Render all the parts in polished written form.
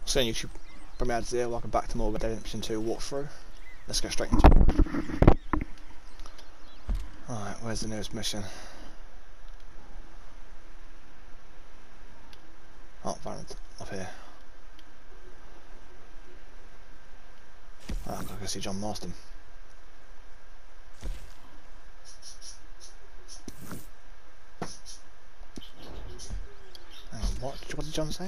So YouTube, BrummyAdz here, welcome back to more Red Dead Redemption 2 walkthrough. Let's go straight into it. Alright, where's the nearest mission? Oh, Valorant, up here. Oh, I can see John Marston. Hang on, what did John say?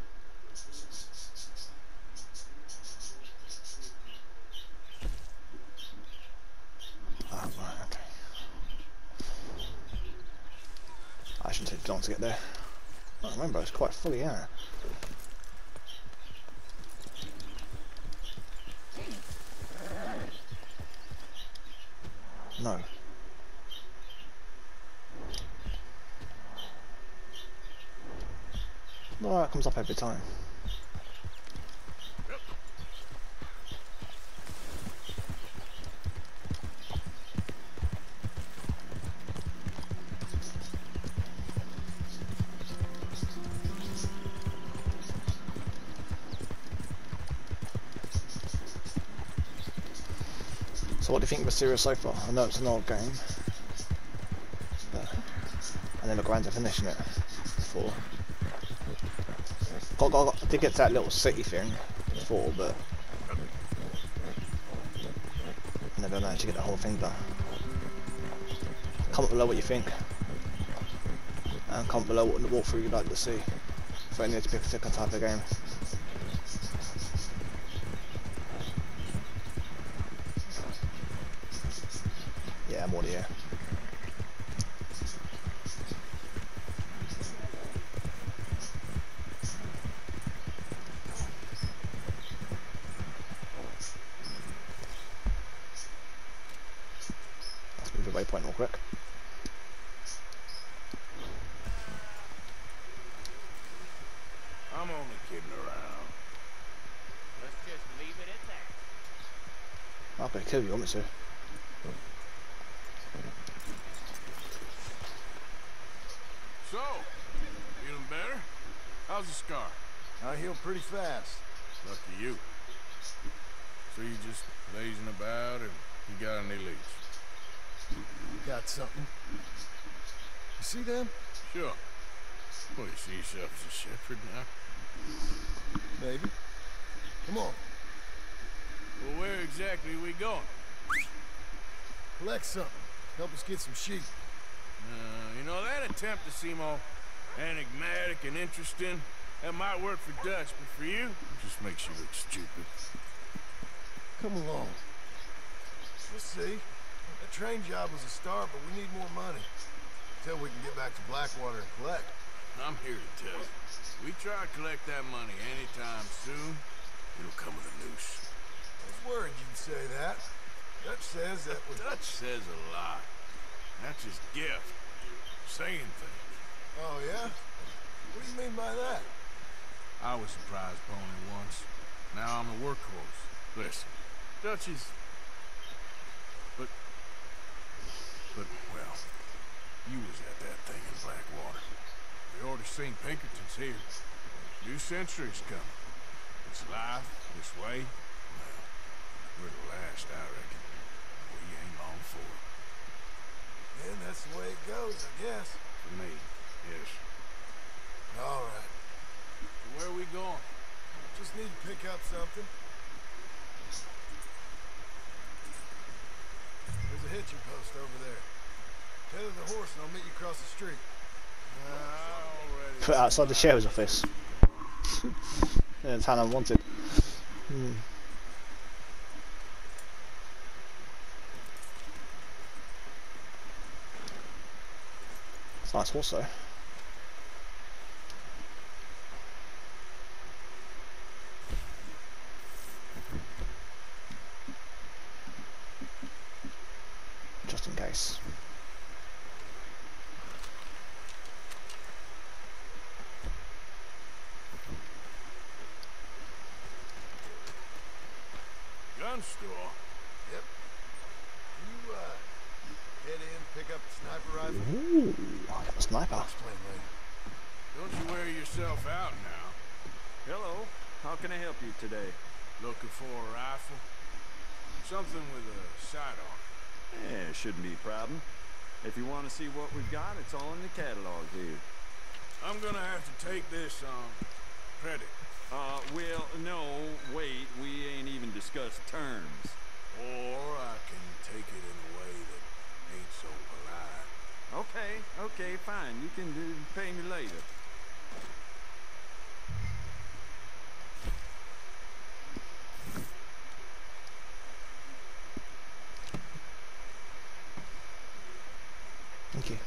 Oh, right, okay. I shouldn't take long to get there. I remember, it's quite fully, yeah. No. No, it comes up every time. So what do you think of the series so far? I know it's an old game, but I never got around to finishing it before. I did get to that little city thing before, but I never managed to get the whole thing done. Comment below what you think, and comment below what walkthrough you'd like to see for any particular type of game. Yeah, I'm already here. Let's move the waypoint real quick. I'm only kidding around. Let's just leave it at that. I'm gonna kill you, want me to? So, feeling better? How's the scar? I heal pretty fast. Lucky you. So you just lazing about and you got any leads? Got something? You see them? Sure. Well, you see yourself as a shepherd now? Maybe. Come on. Well, where exactly are we going? Collect something. Help us get some sheep. You know, that attempt to seem all enigmatic and interesting, that might work for Dutch, but for you, it just makes you look stupid. Come along. We'll see. That train job was a start, but we need more money. Until we can get back to Blackwater and collect. I'm here to tell you. We try to collect that money anytime soon, it'll come with a noose. I was worried you'd say that. Dutch says that was... Dutch says a lot. That's his gift. Saying things. Oh, yeah? What do you mean by that? I was a prize pony once. Now I'm a workhorse. Listen, Dutch is... But, well, you was at that thing in Blackwater. We ought to seen Pinkerton's here. New century's coming. It's life this way. Well, we're the last, I reckon. We ain't long for it. And that's the way it goes, I guess. For me, yes. All right. So where are we going? Just need to pick up something. There's a hitching post over there. Tether the horse and I'll meet you across the street. Put it outside the sheriff's office. Yeah, the town unwanted. It's a nice horse though. Just in case. Gun store? Yep. You, head in, pick up a sniper rifle. Ooh, I got a sniper. I'll explain later. Don't you wear yourself out now. Hello. How can I help you today? Looking for a rifle? Something with a sight on it. Yeah, shouldn't be a problem. If you want to see what we've got, it's all in the catalog here. I'm gonna have to take this on credit. Well, no, wait, we ain't even discussed terms. Or I can take it in a way that ain't so polite. Okay, fine. You can pay me later. Thank you.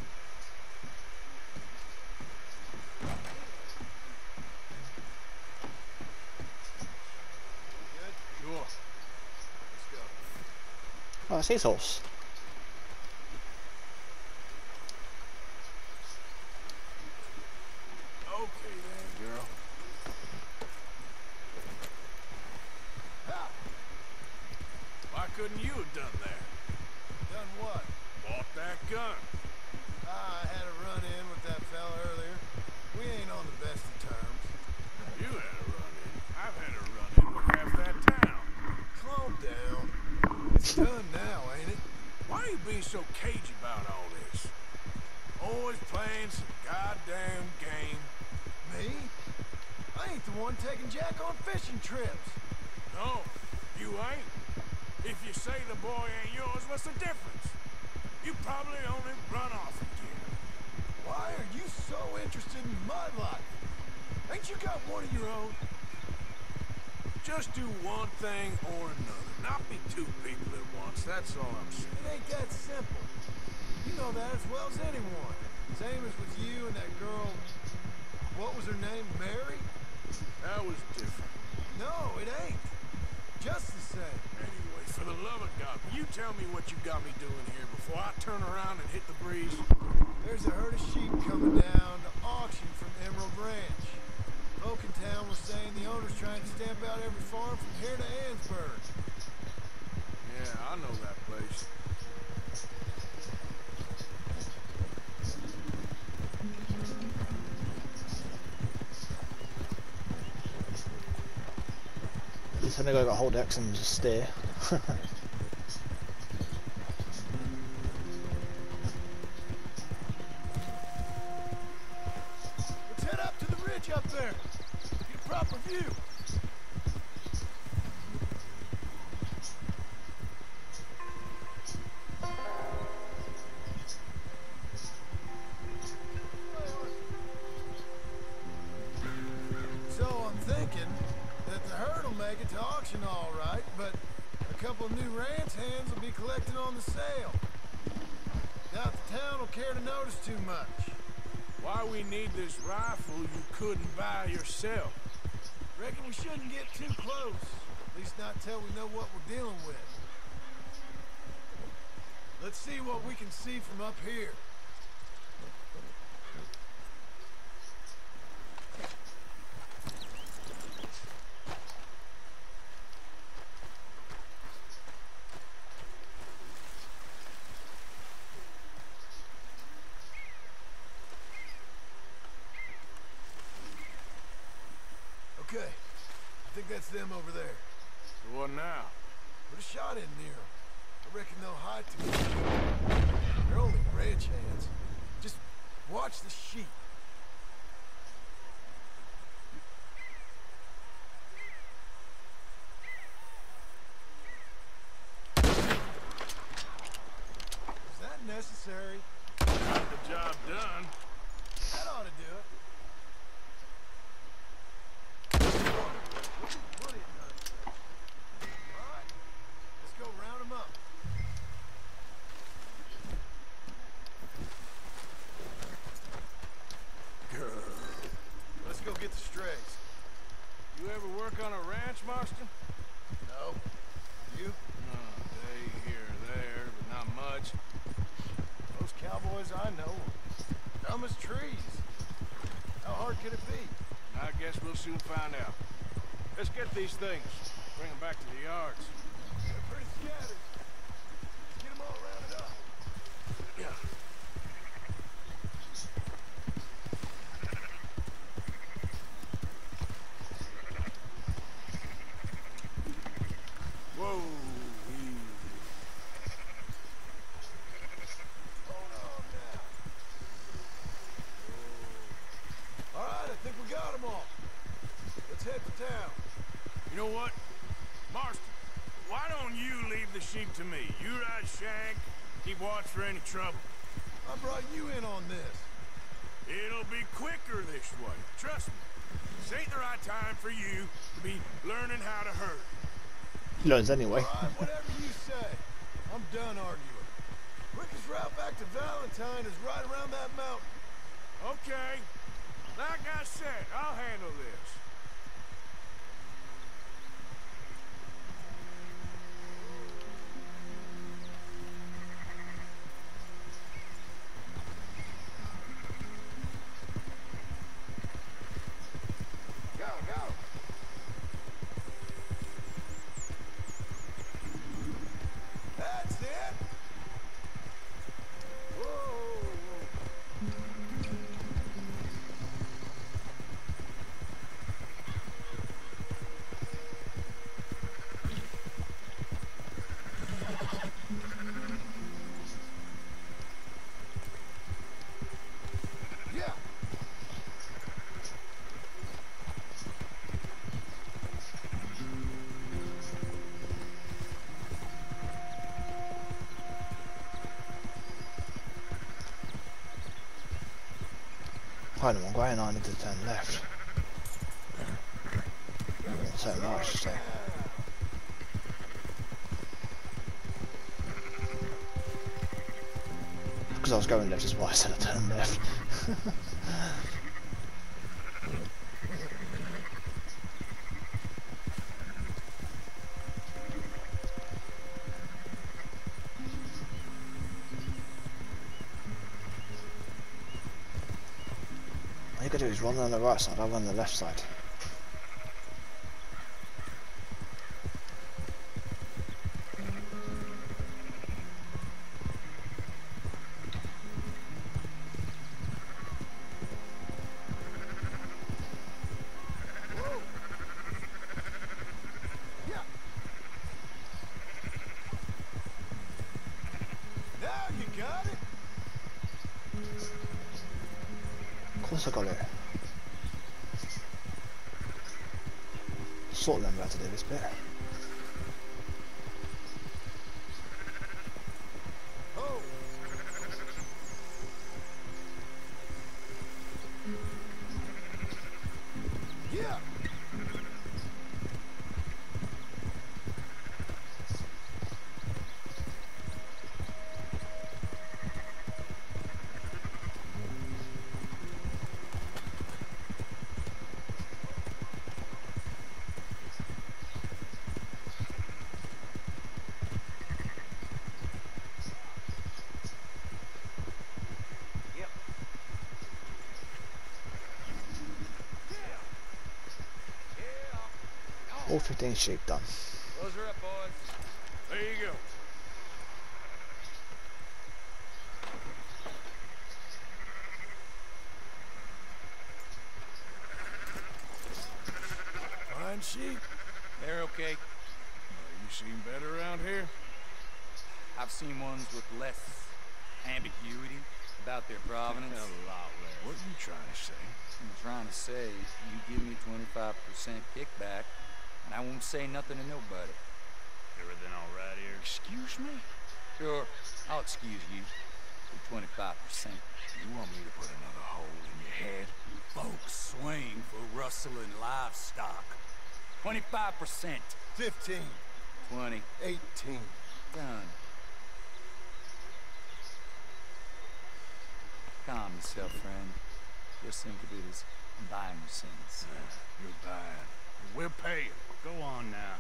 Sure. Let's go. Oh, it's his horse. Okay then, girl. Why couldn't you have done that? Done what? Bought that gun. I had a run-in with that fella earlier. We ain't on the best of terms. You had a run-in. I've had a run-in with half that town. Calm down. It's done now, ain't it? Why are you being so cagey about all this? Always playing some goddamn game. Me? I ain't the one taking Jack on fishing trips. No, you ain't. If you say the boy ain't yours, what's the difference? You probably only run off again. Why are you so interested in my life? Ain't you got one of your own? Just do one thing or another. Not be two people at once, that's all I'm saying. It ain't that simple. You know that as well as anyone. Same as with you and that girl... What was her name? Mary? That was different. No, it ain't. Just the same. Anyway, for the love of God, will you tell me what you got me doing here before I turn around and hit the breeze? There's a herd of sheep coming down to auction from Emerald Ranch. Folk in town were saying the owner's trying to stamp out every farm from here to Annsburg. Yeah, I know that place. He's only got to hold X and just steer. Let's head up to the ridge up there. Get a proper view. So I'm thinking that the herd will make it to auction all right, but a couple new ranch hands will be collecting on the sale. Doubt the town will care to notice too much. Why we need this rifle you couldn't buy yourself? Reckon we shouldn't get too close. At least not till we know what we're dealing with. Let's see what we can see from up here. Okay, I think that's them over there. So what now? Put a shot in near them. I reckon they'll hide together. They're only ranch hands. Just watch the sheep. Is that necessary? Got the job done. That ought to do it. Plenty of nonsense. All right, let's go round them up. Let's go get the strays. You ever work on a ranch, Marston? No. You? Day here or there, but not much. Those cowboys I know are dumb as trees. How hard could it be? I guess we'll soon find out. Let's get these things. Bring them back to the yards. They're pretty scattered. Let's get them all rounded up. Yeah. them all. Let's head to town. You know what? Marston, why don't you leave the sheep to me? You ride Shank, keep watch for any trouble. I brought you in on this. It'll be quicker this way. Trust me. This ain't the right time for you to be learning how to herd. He learns anyway. All right, whatever you say. I'm done arguing. Quickest route back to Valentine is right around that mountain. Okay. Like I said, I'll handle this. Kind of one going on to turn left. So much, so. Because I was going left is why I said I turned left. All you gotta do is run on the right side, I'll run on the left side. Of course I got it. Sort of remember how to do this bit. Oh. Yeah. All 15 sheep done. Close her up, boys. There you go. Fine sheep. They're okay. You seem better around here? I've seen ones with less ambiguity about their provenance. A lot less. What are you trying to say? I'm trying to say, you give me 25% kickback, and I won't say nothing to nobody. Everything all right here? Excuse me? Sure, I'll excuse you for 25%. You want me to put another hole in your head? Folks swing for rustling livestock. 25%. 15. 20. 18. Done. Calm yourself, friend. Just think of it as buying your sins. You're buying. We'll pay you. Go on now.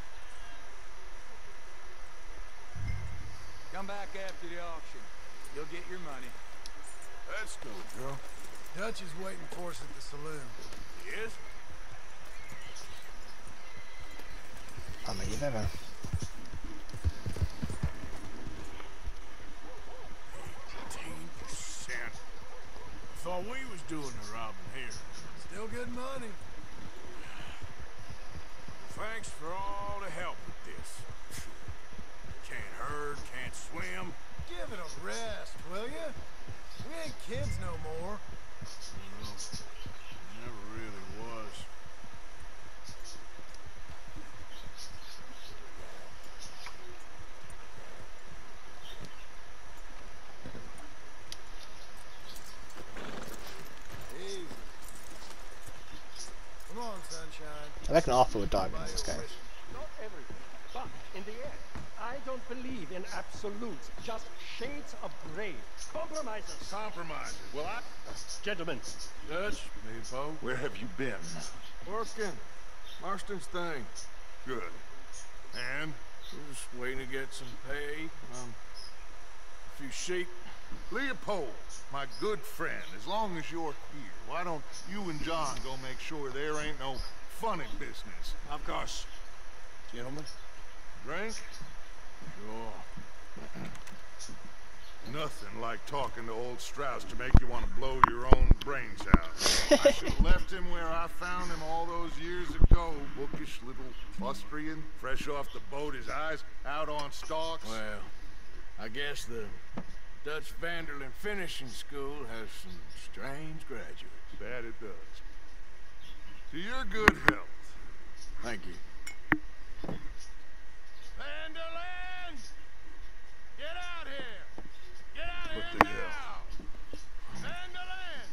Come back after the auction. You'll get your money. Let's go, girl. Dutch is waiting for us at the saloon. Yes? I mean, you never. 18%. Thought we was doing the robbing here. Still good money. Thanks for all the help with this. Can't herd, can't swim. Give it a rest, will ya? We ain't kids no more. Well, never really was. sunshine. I reckon Arthur would die in this game. Not everything, but in the end, I don't believe in absolutes, just shades of gray. Compromises. Compromises. Well, Gentlemen, Dutch, me, Poe. Where have you been? Working. Marston's thing. Good. And we're just waiting to get some pay. A few sheep. Leopold, my good friend, as long as you're here, why don't you and John go make sure there ain't no funny business? Of course. Gentlemen. Drink? Sure. Nothing like talking to old Strauss to make you want to blow your own brains out. I should have left him where I found him all those years ago. Bookish little fustrian, fresh off the boat, his eyes out on stalks. Well, I guess the Dutch Vanderlyn Finishing School has some strange graduates. That it does. To your good health. Thank you. Vanderlyn! Get out here! Get out What here the now! Vanderlyn!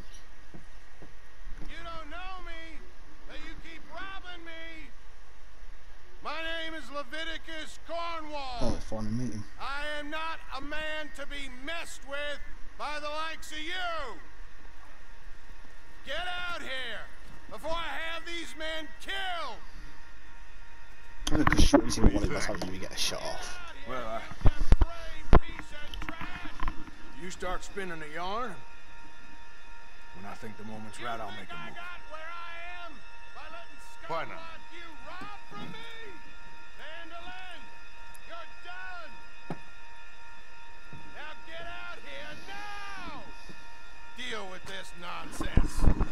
You don't know me, but you keep robbing me! My name is Leviticus Cornwall. Oh, finally meet him. I am not a man to be messed with by the likes of you! Get out here before I have these men killed! Look at short easy one of us when we get a shot off. Well, you start spinning a yarn. When I think the moment's right, I'll make a move. Why not? You robbed from me! Vanderlyn, you're done! Now get out here now! Deal with this nonsense.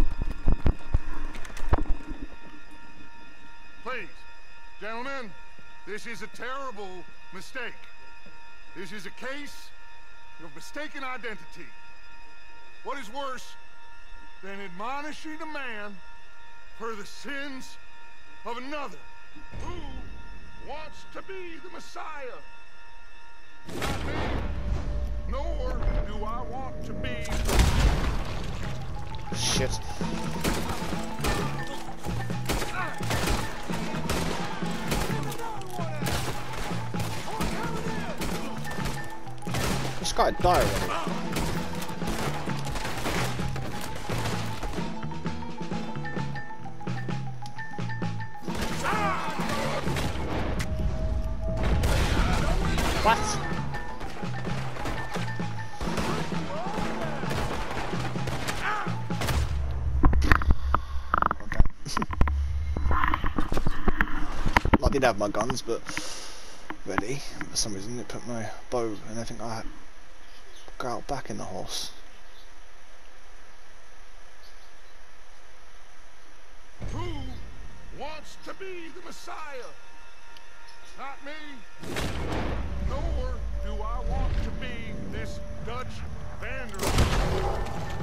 Please, gentlemen, this is a terrible mistake. This is a case of mistaken identity. What is worse than admonishing a man for the sins of another who wants to be the Messiah? Not me, nor do I want to be. Shit. This guy died already. What? I did have my guns, but ready. For some reason, they put my bow and I think I got out back in the horse. Who wants to be the Messiah? Not me, nor do I want to be this Dutch Vanderlyn.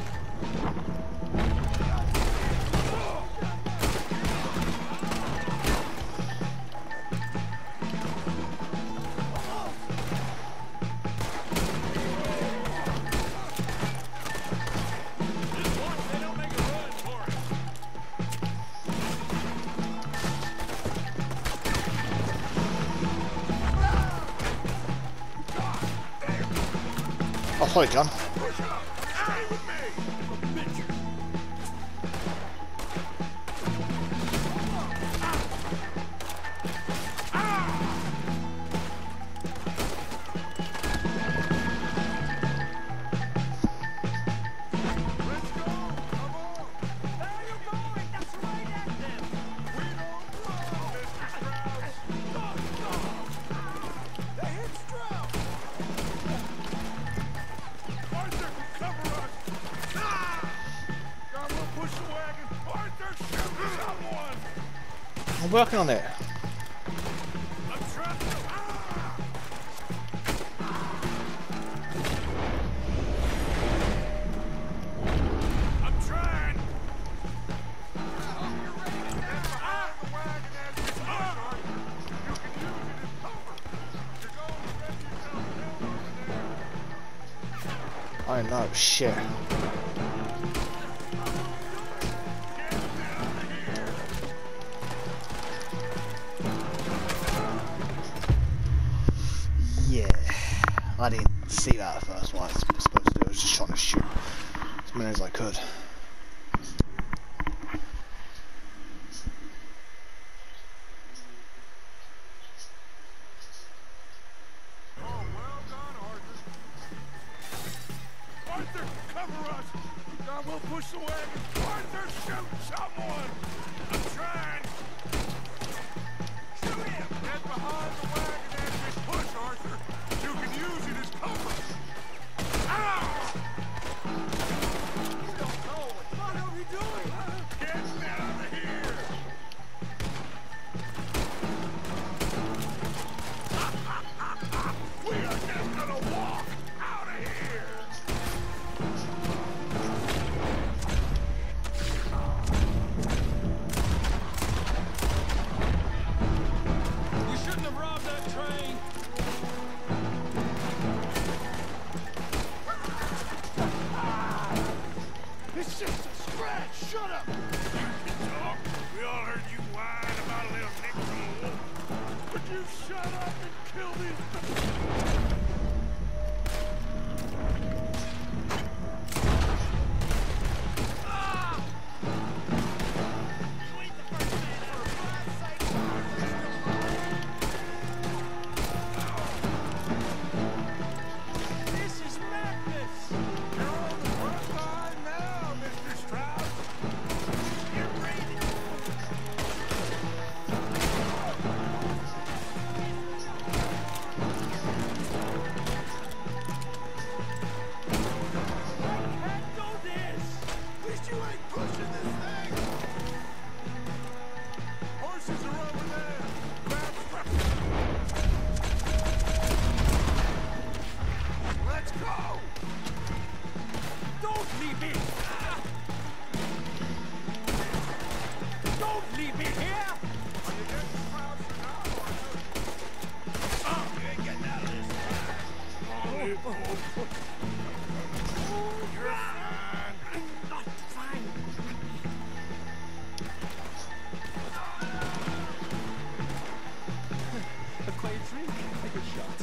Oh, sorry, John. Push up! Stay with me! Let's go! Come on! where are you going? That's right at them. We don't run, Mr. Strauss! They hit Strauss! Arthur, cover us! Ah! God, we'll push the wagon! Arthur, shoot someone! I'm working on it. I'm trying to... Ah! I'm trying! Ah! The wagon has its arm. You can use it as cover. You're going to get yourself killed over there. I know, shit. Get down here! see that at first, what I was supposed to do. I was just trying to shoot as many as I could. Oh, well done, Arthur. Arthur, cover us. Now we'll push the wagon. Arthur, shoot someone. I'm trying. Shoot him. Get behind the wagon as we push, Arthur. You can use it as cover. Ah! What are we doing? Get out of here. We are just gonna walk out of here. You shouldn't have robbed that train. It's just a scratch. Shut up. You can talk. We all heard you whine about a little nick from a wolf. Would you shut up and kill these? This is madness. You're on the front line now, Mr. Strauss. Get ready. Can't do this. At least you ain't pushing this thing. Horses are over there. Grab structure. Let's go. Don't leave me. Don't leave me here. Are you getting Strauss now, Arthur? Oh, you ain't getting out of this. You're fine. I'm not fine. A quiet drink. Take a shot.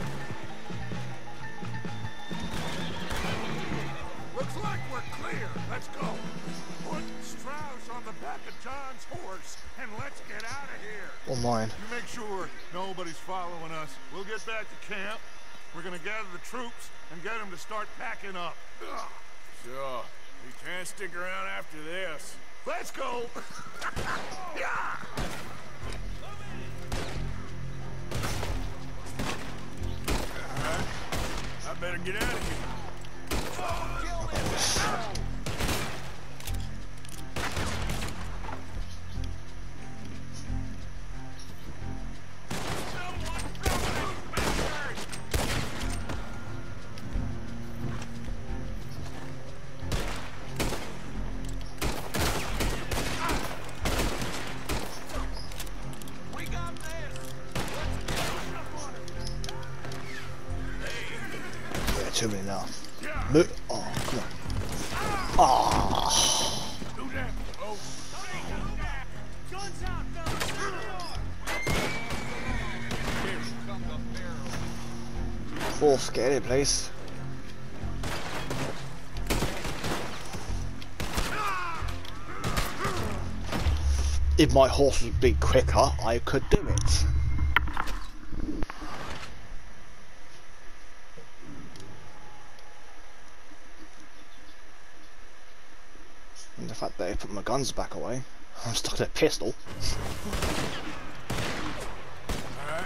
Looks like we're clear. Let's go. Put Strauss on the back of John's horse and let's get out of here. Or mine. You make sure nobody's following us. We'll get back to camp. We're gonna gather the troops and get them to start packing up. Ugh. Sure. We can't stick around after this. Let's go. Yeah. Alright. I better get out of here. We got this. Let's get up on it. Yeah, too many now. Yeah. Look. Oh, come on. Ah. Do that. Oh. Guns out, fellas. Here come the barrel. Fourth, get it, please. If my horse would be quicker, I could do it. And the fact that I put my guns back away, I'm stuck in a pistol. Alright.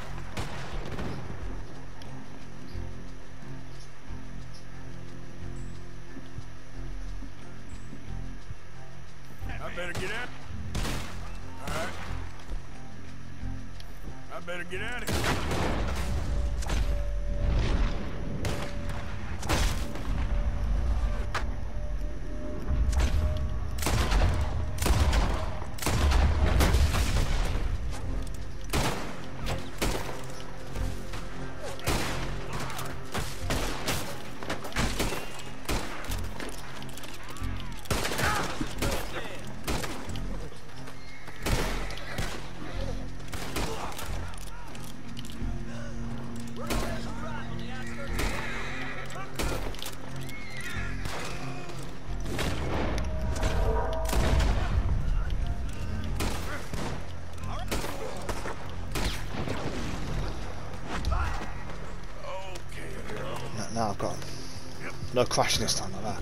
I better get out. Alright. I better get out of here. now I've got no crashing this time like that.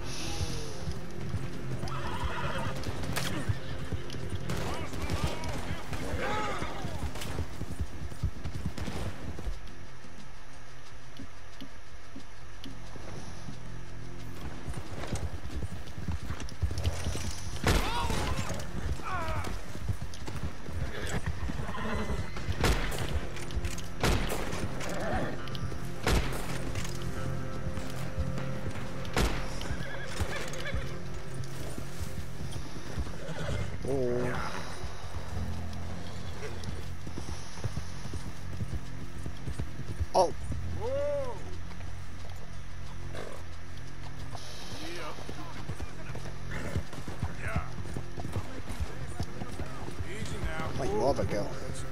Oh. Whoa! Yeah. Easy now. Like you are, girl.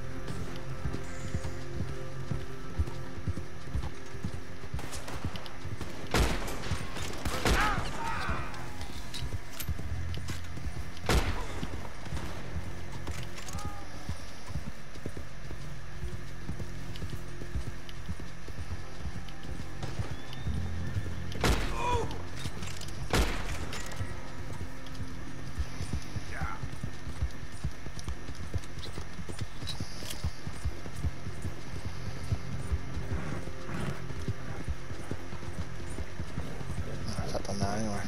Now anyway.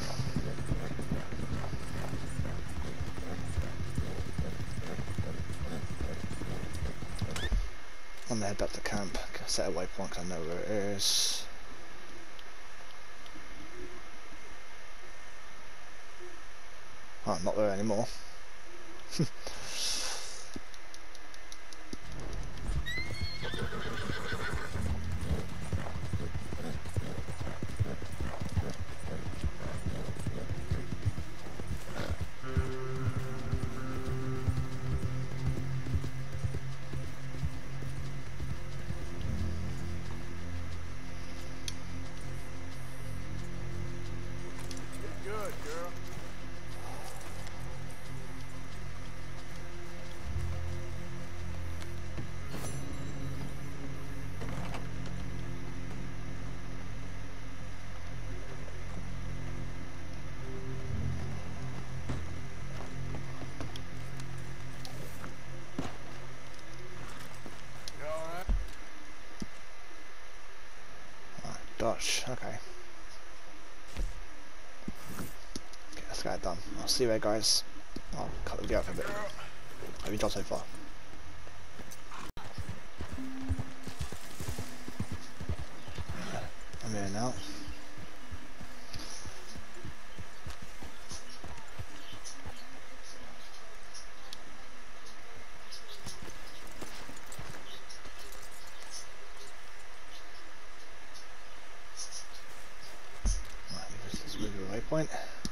I'm gonna head back to camp, set a waypoint because I know where it is. Oh, not there anymore. Good, girl. You all right? Alright, Dutch, okay. Let's get it done. I'll see you there, guys. I'll cut the video up a bit. How have you done so far? I'm here now. Right, let's move your waypoint.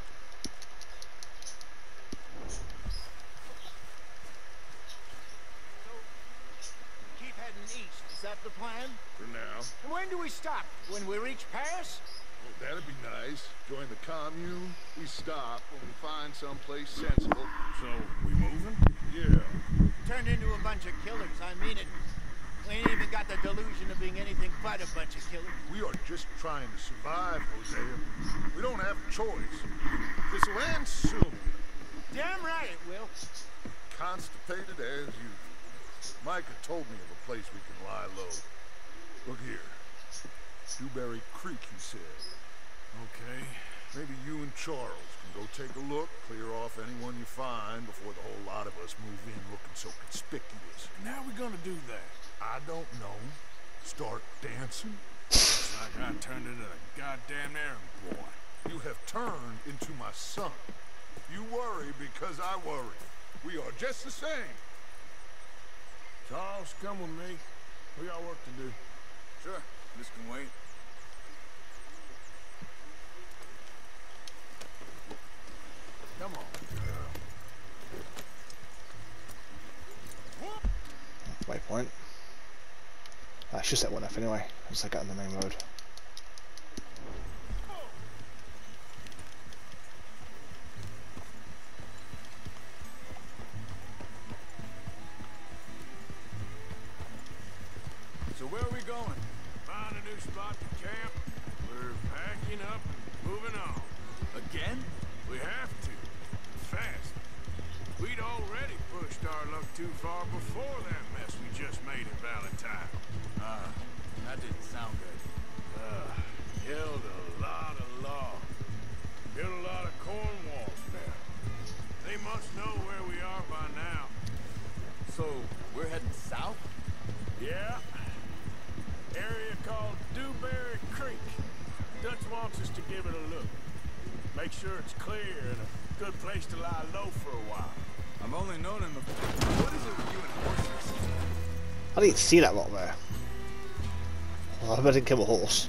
Is that the plan? For now. And when do we stop? When we reach Paris? Well, that'd be nice. Join the commune. We stop when we find someplace sensible. So, we moving? Yeah. Turned into a bunch of killers, I mean it. We ain't even got the delusion of being anything but a bunch of killers. We are just trying to survive, Hosea. We don't have a choice. This will end soon. Damn right it will. Constipated as usual. Micah told me of a place we can lie low. Look here. Dewberry Creek, he said. Okay. Maybe you and Charles can go take a look, clear off anyone you find before the whole lot of us move in looking so conspicuous. And how we gonna do that? I don't know. Start dancing? Looks like I turned into a goddamn errand boy. You have turned into my son. You worry because I worry. We are just the same. Charles, come with me. We got work to do. Sure, this can wait. Come on, girl. Waypoint. I should set one off anyway, once I get on the main road. So where are we going? Find a new spot to camp? We're We're packing up and moving on. Again? We have to. Fast. We'd already pushed our luck too far before that mess we just made at Valentine. That didn't sound good. Killed a lot of logs. Built a lot of corn walls now. They must know where we are by now. So, we're heading south? Yeah. Area called Dewberry Creek. Dutch wants us to give it a look. Make sure it's clear and a good place to lie low for a while. I've only known him before. What is it with you and horses? I didn't see that rock there. Well, I hope I didn't kill a horse.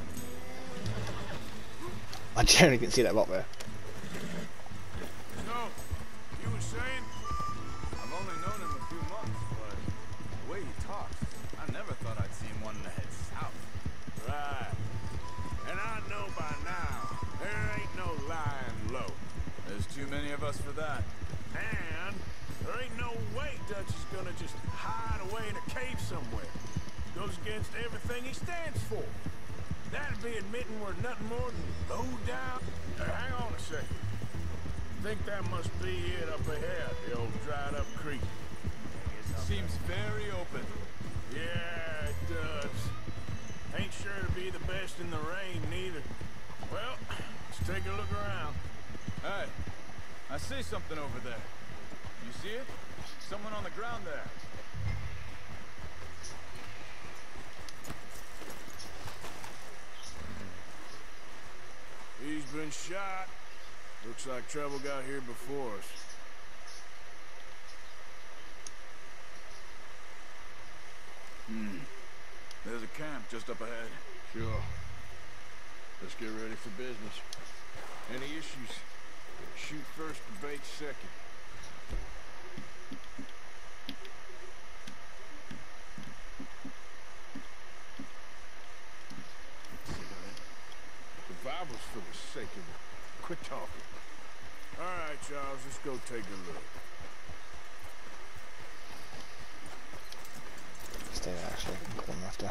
I generally didn't see that rock there. So, you were saying? I've only known him a few months, but the way he talks, I never thought I'd see him wanting to head south. Right. And I know by now, there ain't no lying low. There's too many of us for that. And there ain't no way Dutch is gonna just hide away in a cave somewhere. Goes against everything he stands for. That'd be admitting we're nothing more than low down. Hang on a second. Think that must be it up ahead, the old dried up creek. Seems very open. Yeah, it does. Ain't sure to be the best in the rain, neither. Well, let's take a look around. Hey, I see something over there. You see it? Someone on the ground there. He's been shot. Looks like trouble got here before us. There's a camp just up ahead. Sure. Let's get ready for business. Any issues? Shoot first, debate second. The Bible's for the sake of it. Quit talking. All right, Charles, let's go take a look. Stay there, actually. Corner after.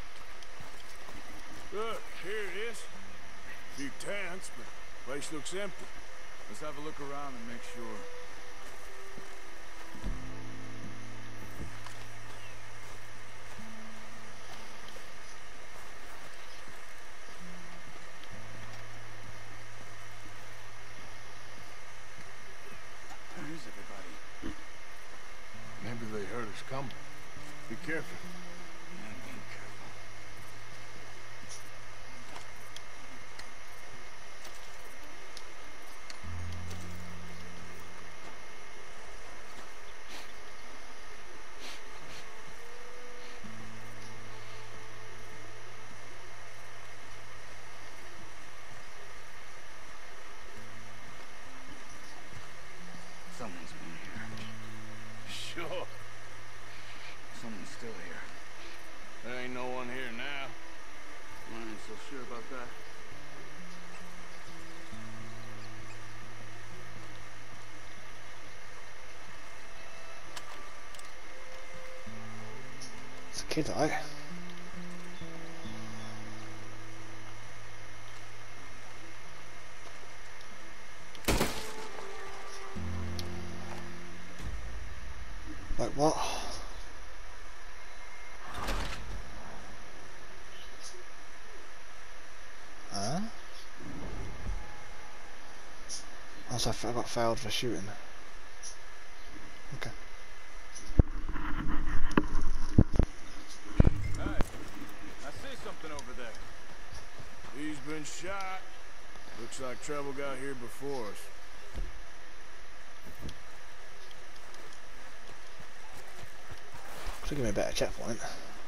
Look, here it is. A few tents, but the place looks empty. Let's have a look around and make sure. Where's everybody? Maybe they heard us coming. Be careful. I'm being careful. Someone's been here. Sure. Someone's still here. There ain't no one here now. I ain't so sure about that. It's a kid, right? Like what? Huh? Also, I got failed for shooting. Okay. Hey, I see something over there. He's been shot. Looks like trouble got here before us. Should give me a better checkpoint.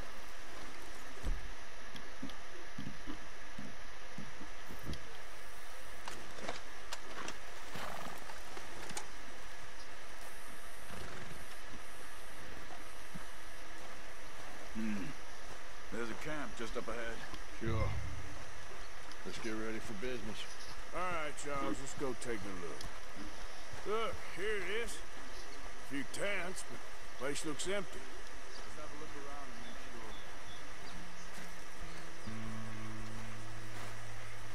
There's a camp just up ahead. Sure. Let's get ready for business. All right, Charles, let's go take a look. Look, here it is. A few tents, but the place looks empty. Let's have a look around and make sure.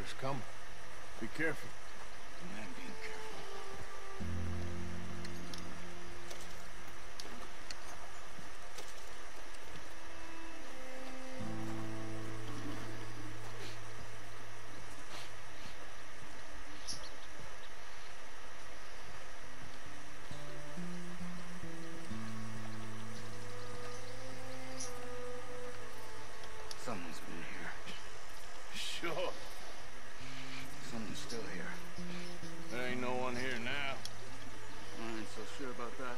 killers coming. Be careful. I'm being careful. Someone's been here. Sure. Someone's still here. There ain't no one here now. I ain't so sure about that.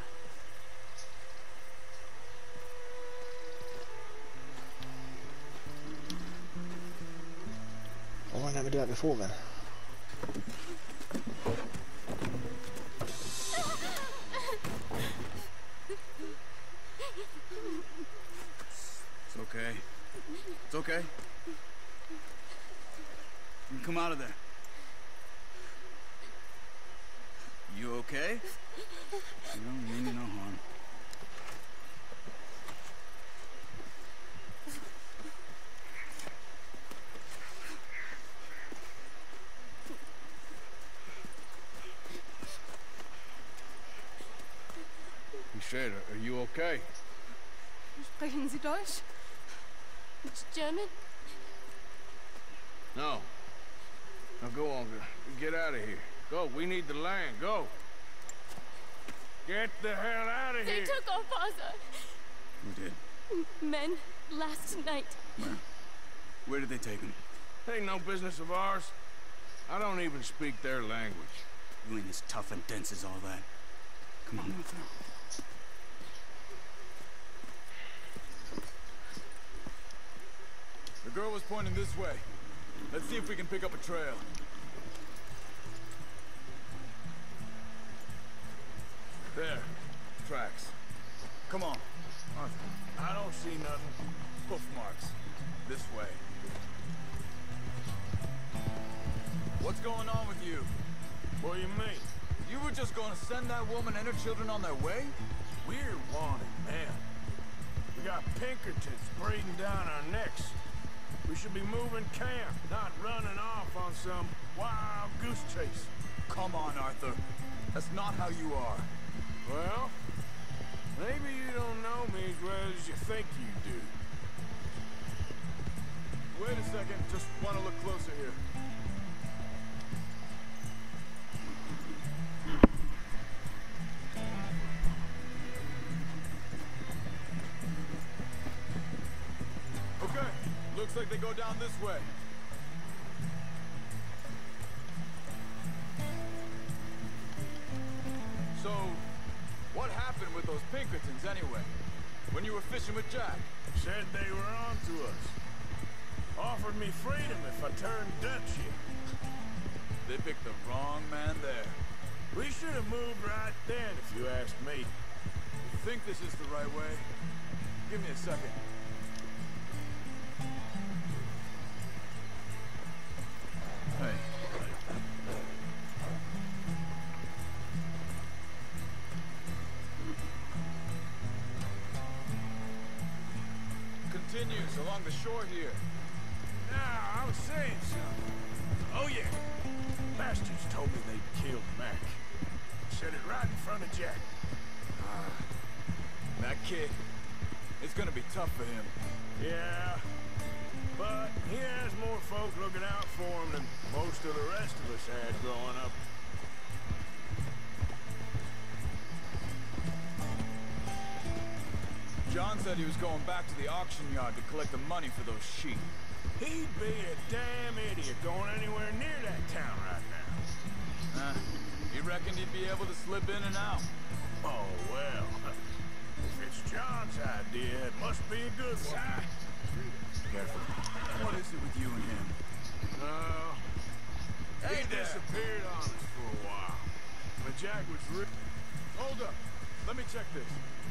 Why didn't we do that before then? It's okay. It's okay. You can come out of there. You okay? You don't mean me no harm. He said, are you okay? Sprechen Sie Deutsch? It's German? No. Now go on, get out of here. Go, we need the land, go. Get the hell out of They here. took our father. Who did? Men, last night. Where? Where did they take him? Ain't no business of ours. I don't even speak their language. You ain't as tough and dense as all that. Come on, Arthur. The girl was pointing this way. Let's see if we can pick up a trail. There. Tracks. Come on. Arthur. I don't see nothing. Hoof marks. This way. What's going on with you? What do you mean? You were just going to send that woman and her children on their way? We're wanted, man. We got Pinkertons breathing down our necks. We should be moving camp, not running off on some wild goose chase. Come on, Arthur. That's not how you are. Well, maybe you don't know me as well as you think you do. Wait a second. Just want to look closer here. Okay. Looks like they go down this way. So, what happened with those Pinkertons anyway? When you were fishing with Jack? Said they were on to us. Offered me freedom if I turned Dutch here. They picked the wrong man there. We should have moved right then, if you ask me. You think this is the right way? Give me a second. Hey. Continues along the shore here. Now, I was saying something. Oh, yeah. Bastards told me they'd killed Mac. Said it right in front of Jack. That kid, it's gonna be tough for him. Yeah. But he has more folk looking out for him than most of the rest of us had growing up. John said he was going back to the auction yard to collect the money for those sheep. He'd be a damn idiot going anywhere near that town right now. You reckoned he'd be able to slip in and out? Oh, well. If it's John's idea, it must be a good one. Careful. What is it with you and him? He disappeared on us for a while. When Jack was Hold up. Let me check this.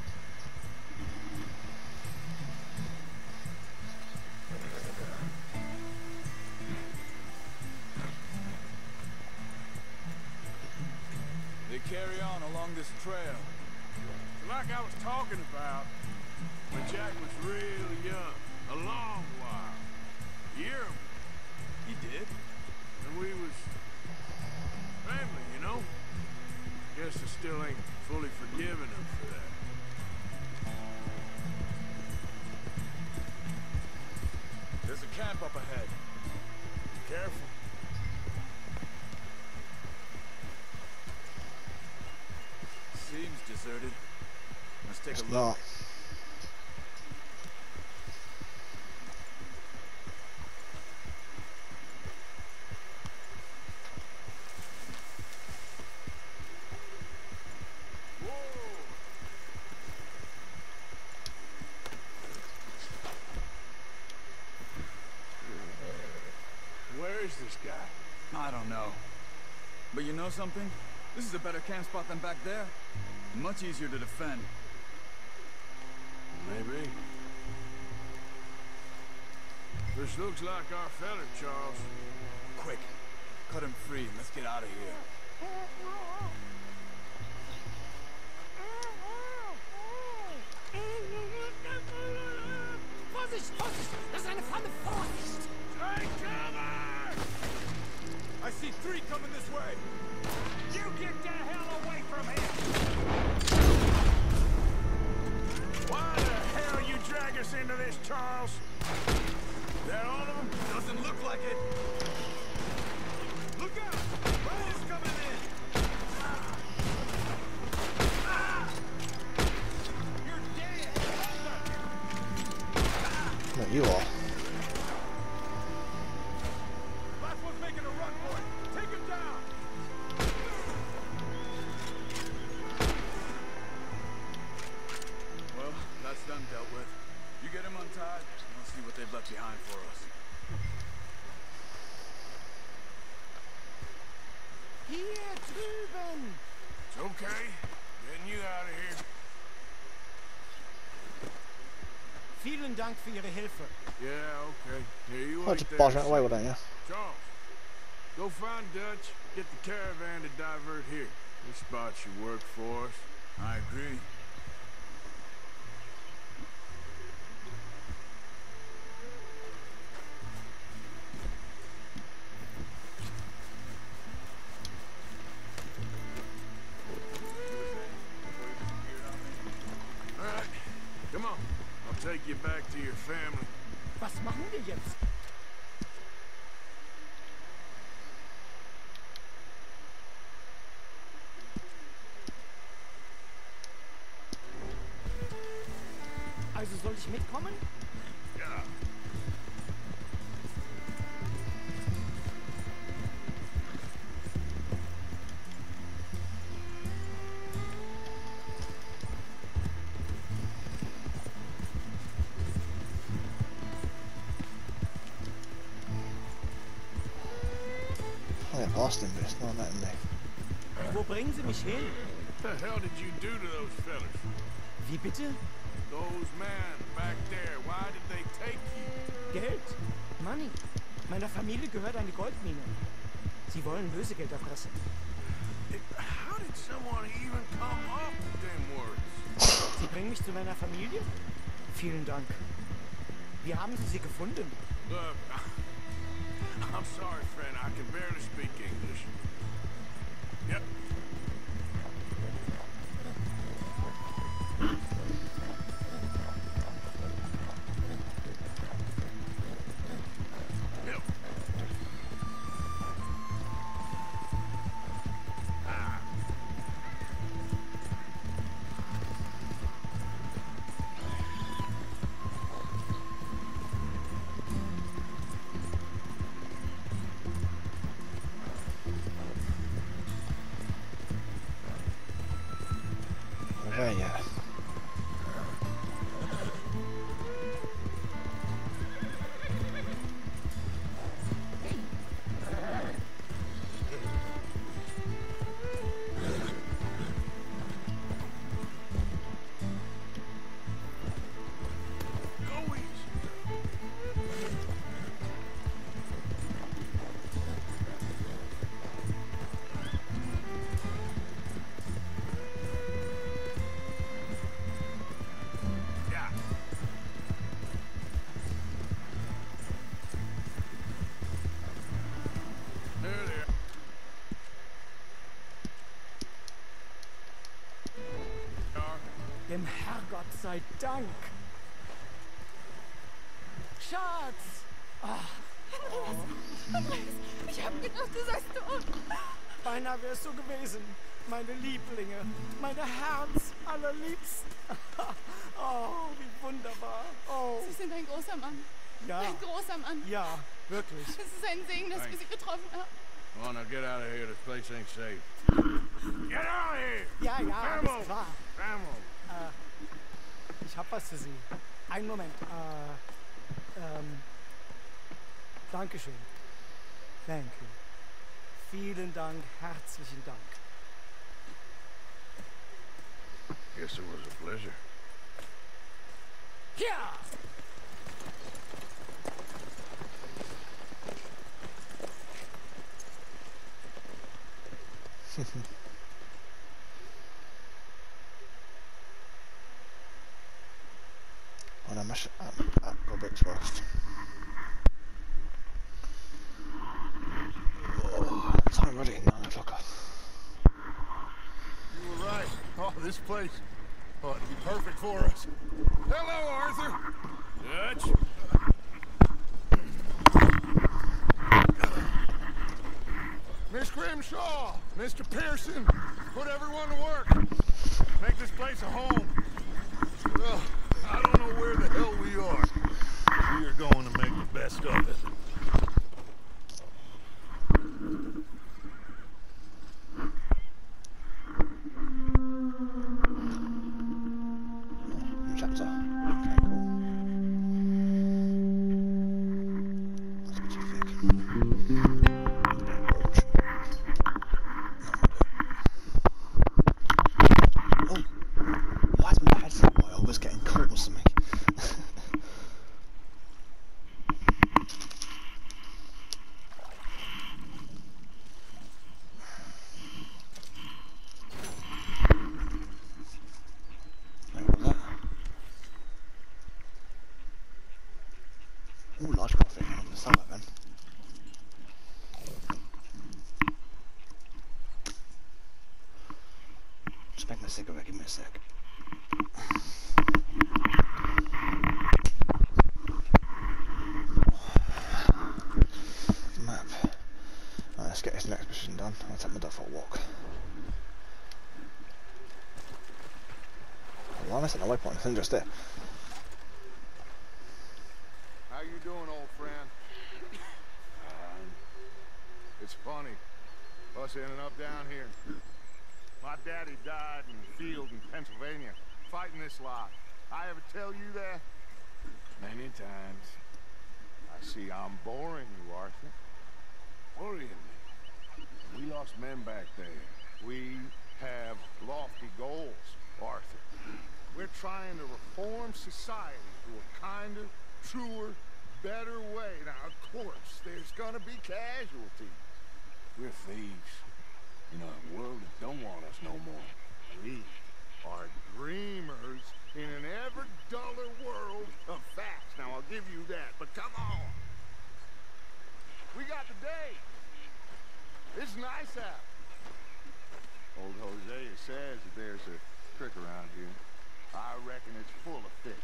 They carry on along this trail. like I was talking about when Jack was real young. A long while. You hear him? He did? careful. Seems deserted. Let's take a look. Not. Where is this guy? I don't know. But you know something? This is a better camp spot than back there. Much easier to defend. Maybe. This looks like our fella, Charles. Quick, cut him free and let's get out of here. Vorsicht, Vorsicht! Das ist eine Falle! Vorsicht! Take cover! I see 3 coming this way. You get the hell away from here! Why the hell you drag us into this, Charles? That all of them? Doesn't look like it. Look out! Riders coming in! You're dead! No, you are. Last one's making a run for it. Take him down! Well, that's done dealt with. You get him untied, and we'll see what they've left behind for us. Hier drüben! It's okay. Getting you out of here. Vielen Dank für Ihre Hilfe. Yeah, okay. Here you I'll wait just there. barge out the way, wouldn't you? Charles, go find Dutch. Get the caravan to divert here. This spot should work for us. I agree. All right, come on. I'll take you back to your family. Was machen wir jetzt? Also soll ich mitkommen? Ja. I get past him, but it's not letting me. Wo bringen Sie mich hin? What the hell did you do to those fellas? Wie bitte? Those men back there, why did they take you? Geld? Money. Meiner Familie gehört eine Goldmine. Sie wollen Lösegeld erpressen. How did someone even come up with them words? Sie bringen mich zu meiner Familie? Vielen Dank. Wie haben Sie sie gefunden? Look, I'm sorry, friend. I can barely speak English. Yep. Yep. Ah. There you go. Go easy. Yeah. There they are. Dem Herrgott sei Dank. Schatz! Ah, Andreas! gedacht, du seist tot. Beinahe wärst du gewesen. Meine Lieblinge, meine Herz allerliebsten. Oh, wie wunderbar. Oh. Sie sind ein großer Mann. Ja. Ein großer Mann. Ja, wirklich. Es ist ein Segen, dass wir Sie getroffen haben. Come on, now get out of here. This place ain't safe. Get out of here! Ja, ja, Ammo! alles klar. Ammo! Ich hab was für Sie. Einen Moment. Dankeschön. Thank you. Vielen Dank, herzlichen Dank. Guess it was a pleasure. Ja! Und dann mach Roberts Roast. Oh, time already, 9 o'clock. You were right. Oh, this place. Oh, it'd be perfect for us. Hello, Arthur. Dutch? Miss Grimshaw, Mr. Pearson, put everyone to work. Make this place a home. Well, I don't know where the hell we are. We are going to make the best of it. Chapter. Okay, cool. That's a bit too thick. Oh, why is my headphone always getting caught with something? Ooh, large coffee. I'm gonna sell that then. Just make my cigarette, give me a sec. Map. Right, let's get this next mission done. I'll take my dog for a walk. Why am I setting a waypoint? It's just there. How you doing, old friend? It's funny, us ending up down here. My daddy died in the field in Pennsylvania, fighting this lot. I ever tell you that? Many times. I see I'm boring you, Arthur. Worrying me. We lost men back there. We have lofty goals, Arthur. We're trying to reform society to a kinder, truer, better way. Now, of course, there's gonna be casualties. We're thieves. In a world that don't want us no more. We are dreamers in an ever duller world of facts. Now, I'll give you that, but come on. We got the day. It's nice out. Old Hosea says that there's a trick around here. I reckon it's full of fish.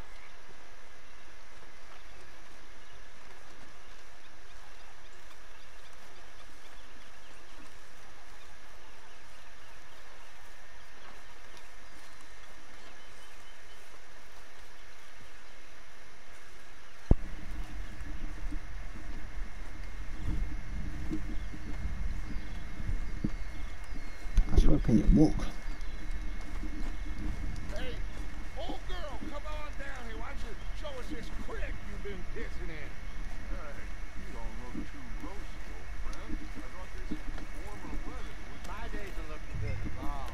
That's where can you walk? Hey, old girl, come on down here. Why don't you show us this creek you've been pissing in? Hey, you don't look too roasty, old friend. I thought this was warmer weather. My days are looking good as long.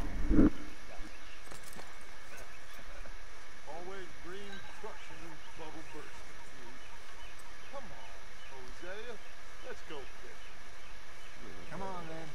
Always green crushing and bubble bursting. Come on, Hosea. Let's go fishing. Come on, then.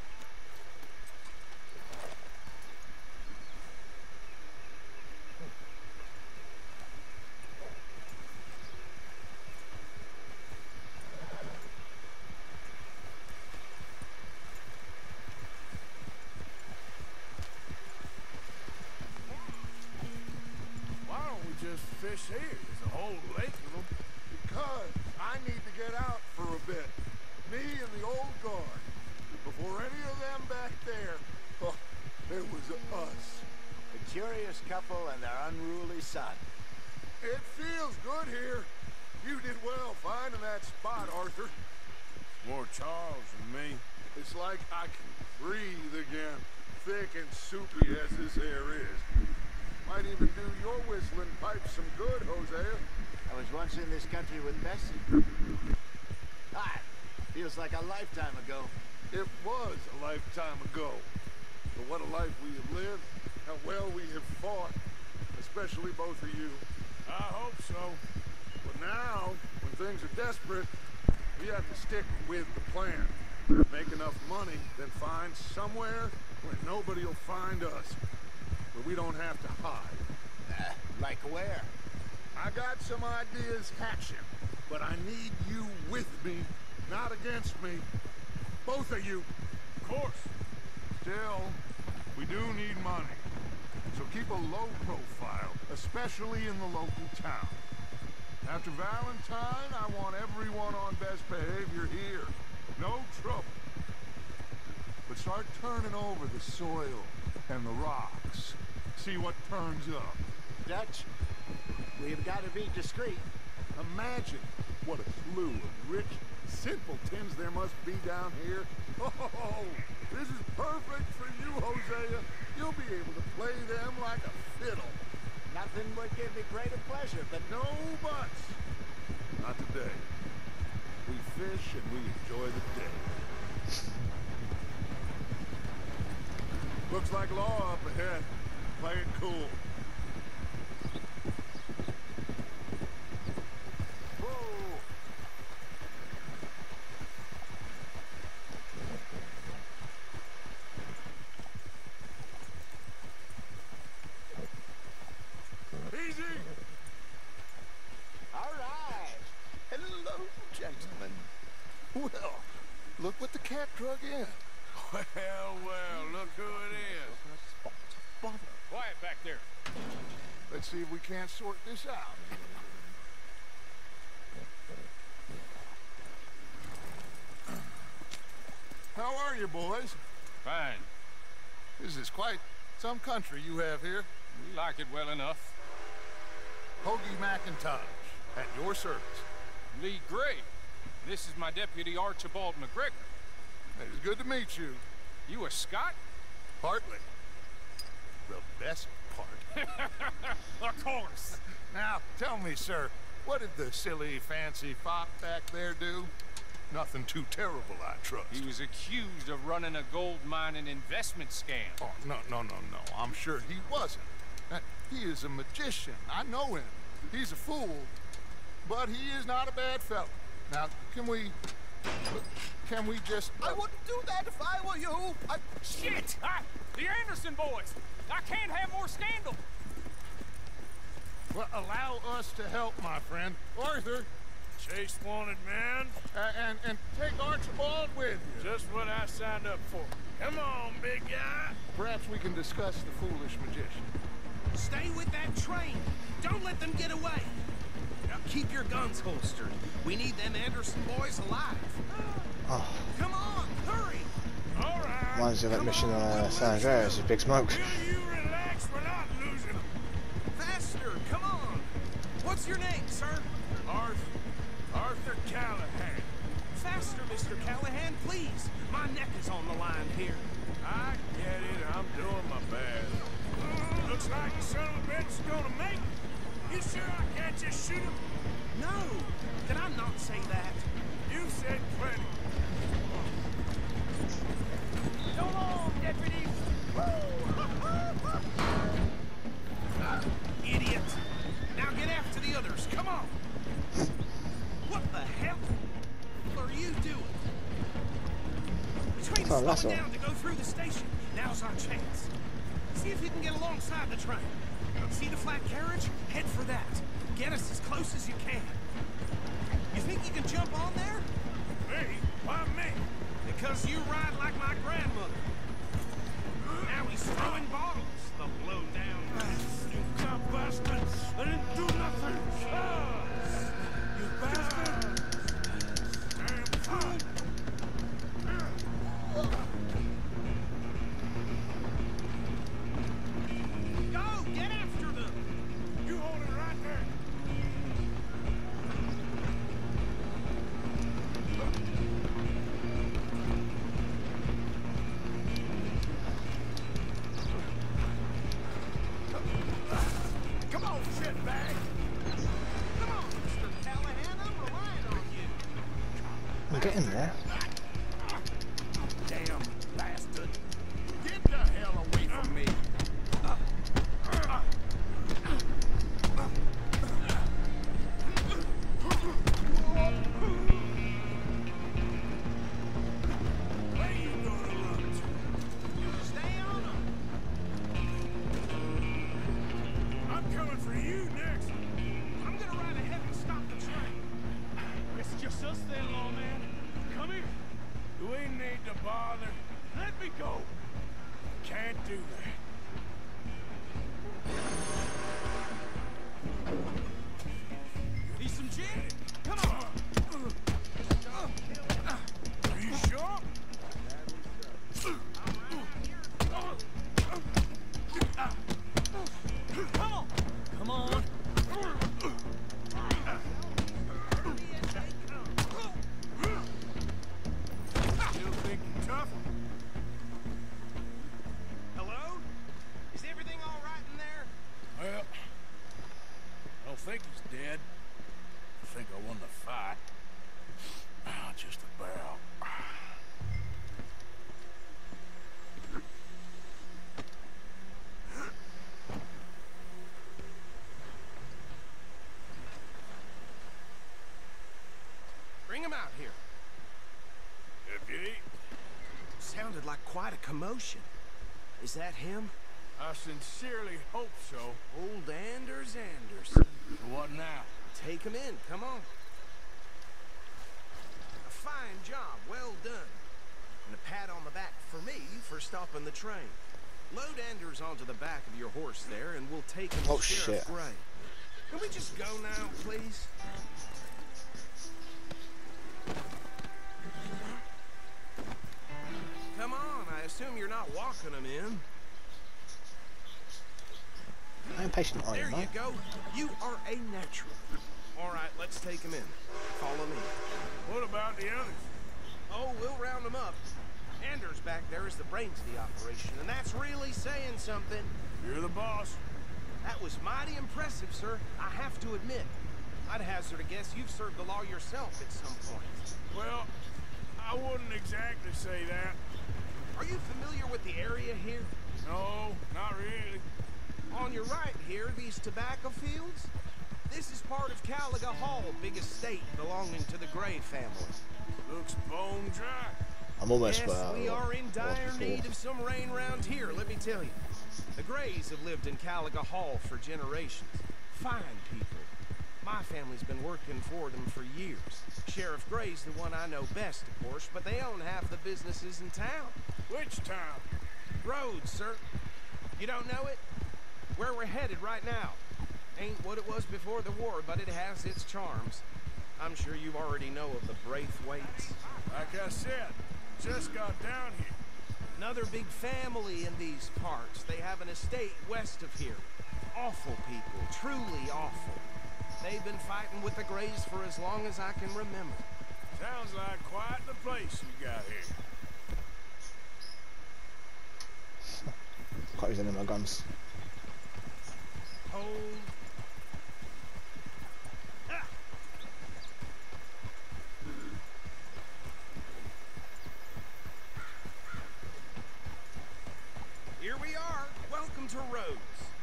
Why don't we just fish here? There's a whole lake of them. Because I need to get out for a bit. Me and the old guard. or any of them back there, oh, it was us. A curious couple and their unruly son. It feels good here. You did well finding that spot, Arthur. More Charles than me. It's like I can breathe again, thick and soupy as this air is. Might even do your whistling pipe some good, Hosea. I was once in this country with Bessie. Ah, feels like a lifetime ago. It was a lifetime ago. But what a life we have lived, how well we have fought, especially both of you. I hope so. But now, when things are desperate, we have to stick with the plan. Make enough money, then find somewhere where nobody will find us. Where we don't have to hide. Like where? I got some ideas hatching, but I need you with me, not against me. Both of you. Of course. Still, we do need money. So keep a low profile, especially in the local town. After Valentine, I want everyone on best behavior here. No trouble. But start turning over the soil and the rocks. See what turns up. Dutch, we've got to be discreet. Imagine what a slew of rich simpletons there must be down here. Oh, this is perfect for you, Hosea. You'll be able to play them like a fiddle. Nothing would give me greater pleasure, but No buts. Not today. We fish and we enjoy the day. Looks like law up ahead. Play it cool. Whoa. Easy. all right. Hello, gentlemen. Well, look what the cat drug in. Well, look who it is. Quiet back there. Let's see if we can't sort this out. How are you, boys? Fine. This is quite some country you have here. We like it well enough. Hoagie McIntosh, at your service. Lee Gray. This is my deputy Archibald McGregor. It's good to meet you. You a Scot? Partly. The best part. Of course. Now, tell me, sir, what did the silly, fancy fop back there do? Nothing too terrible, I trust. He was accused of running a gold mining investment scam. Oh, no. I'm sure he wasn't. He is a magician. I know him. He's a fool, but he is not a bad fellow. Now, can we just... I wouldn't do that if I were you. Shit! The Anderson boys! I can't have more scandal! Well, allow us to help, my friend. Arthur, Chase wanted man. and take Archibald with you. Just what I signed up for. Come on, big guy. Perhaps we can discuss the foolish magician. Stay with that train. Don't let them get away. Now keep your guns holstered. We need them Anderson boys alive. Oh. Come on, hurry. All right. Reminds me of that mission on San Andreas with Big Smoke. Will you relax? We're not losing them. Faster, come on. What's your name, sir? Arthur Callahan. Faster, Mr. Callahan, please. My neck is on the line here. I get it. I'm doing my best. Looks like the son of a bitch is gonna make it. You sure I can't just shoot him? No, did I not say that? You said plenty. Go on, deputy. Idiot. Now get after the others. Come on. What the hell are you doing? The train is Oh, slowing down to go through the station. Now's our chance. See if you can get alongside the train. See the flat carriage? Head for that. Get us as close as you can. You think you can jump on there? Me? Why me? Because you ride like my grandmother. Now he's throwing bottles, the blow-down. You dumb bastard! I didn't do nothing! You bastard! Damn fool! Get in there. Damn bastard. Get the hell away from me. Where you gonna run to? Stay on them. I'm coming for you next. I'm gonna ride ahead and stop the train. It's just us then, lawman. Come here. Do we need to bother? Let me go. Can't do that. Need some gin? Come on. Are you sure? Come on. Come on. Still think you're tough? Hello? Is everything all right in there? Well, I don't think he's dead. I think I won the fight. Ah, just about. Bring him out here. Deputy, Sounded like quite a commotion. Is that him? I sincerely hope so. Old Anders Anderson. What now? Take him in. Come on. A fine job. Well done. And a pat on the back for me for stopping the train. Load Anders onto the back of your horse there, and we'll take him to Sheriff Gray. Can we just go now, please? Come on. I assume you're not walking him in. How impatient are you, There you mate? go. You are a natural. All right, let's take him in. Follow me. What about the others? Oh, we'll round them up. Anders back there is the brains of the operation, and that's really saying something. You're the boss. That was mighty impressive, sir. I have to admit. I'd hazard a guess you've served the law yourself at some point. Well, I wouldn't exactly say that. Are you familiar with the area here? No, not really. On your right here, these tobacco fields? This is part of Caliga Hall, big estate belonging to the Gray family. Looks bone dry. I'm almost Yes, where we I are in was dire before. need of some rain round here, let me tell you. The Grays have lived in Caliga Hall for generations. Fine people. My family's been working for them for years. Sheriff Gray's the one I know best, of course, but they own half the businesses in town. Which town? Rhodes, sir. You don't know it? Where we're headed right now. Ain't what it was before the war, but it has its charms. I'm sure you already know of the Braithwaites. Like I said, just got down here. Another big family in these parts. They have an estate west of here. Awful people, truly awful. They've been fighting with the Grays for as long as I can remember. Sounds like quite the place you got here. Quite using my guns. Hold. Ah. Here we are. Welcome to Rhodes.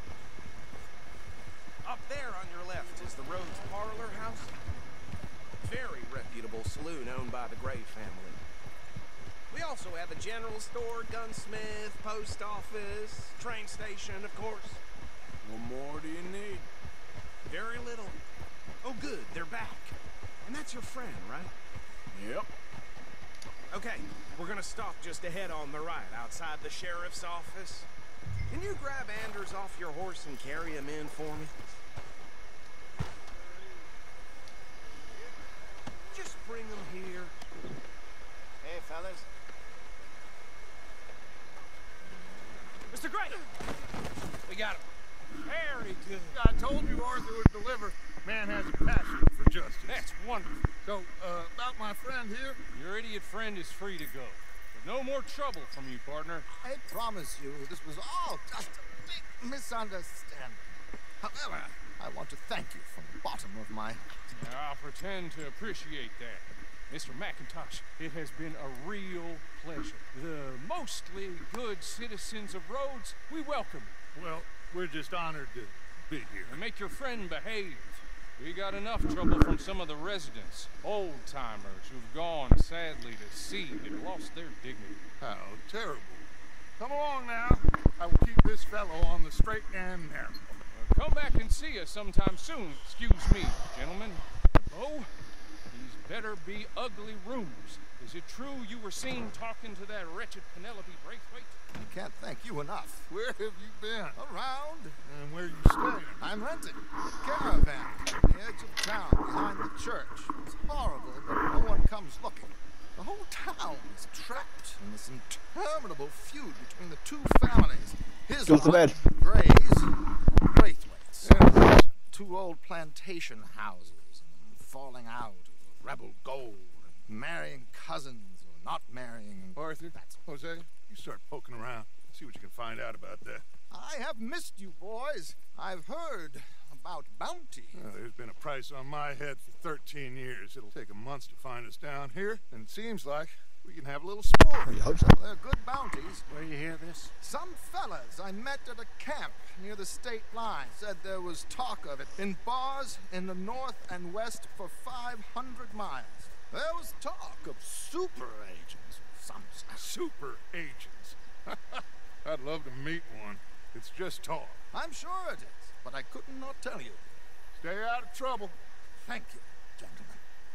Up there on your left is the Rhodes Parlor House. Very reputable saloon owned by the Gray family. We also have a general store, gunsmith, post office, train station, of course. What more do you need? Very little. Oh, good, they're back. And that's your friend, right? Yep. Okay, we're gonna stop just ahead on the right, outside the sheriff's office. Can you grab Anders off your horse and carry him in for me? Just bring him here. Hey, fellas. Mr. Gray! We got him. Very good. I told you Arthur would deliver. Man has a passion for justice. That's wonderful. So, about my friend here? Your idiot friend is free to go. But no more trouble from you, partner. I promise you, this was all just a big misunderstanding. However, I want to thank you from the bottom of my... Now, I'll pretend to appreciate that. Mr. McIntosh, it has been a real pleasure. The mostly good citizens of Rhodes, we welcome you. Well, we're just honored to be here. And make your friend behave. We got enough trouble from some of the residents, old-timers who've gone sadly to sea and lost their dignity. How terrible. Come along now. I will keep this fellow on the straight and narrow. Come back and see us sometime soon. Excuse me, gentlemen. Oh, these better be ugly rooms. Is it true you were seen talking to that wretched Penelope Braithwaite? I can't thank you enough. Where have you been? Around. And where you staying? I'm renting a caravan on the edge of town behind the church. It's horrible, but no one comes looking. The whole town is trapped in this interminable feud between the two families. His Go to bed. Gray's, Braithwaite's. Two old plantation houses, and falling out of rebel gold, and marrying cousins or not marrying. Arthur, Jose, you start poking around. See what you can find out about that. I have missed you, boys. I've heard about bounty. There's been a price on my head for 13 years. It'll take a month to find us down here, and it seems like we can have a little sport. I hope so. They're good bounties. Where you hear this? Some fellas I met at a camp near the state line said there was talk of it in bars in the north and west for 500 miles. There was talk of super agents or some such. Super agents. I'd love to meet one. It's just talk. I'm sure it is, but I couldn't not tell you. Stay out of trouble. Thank you, gentlemen.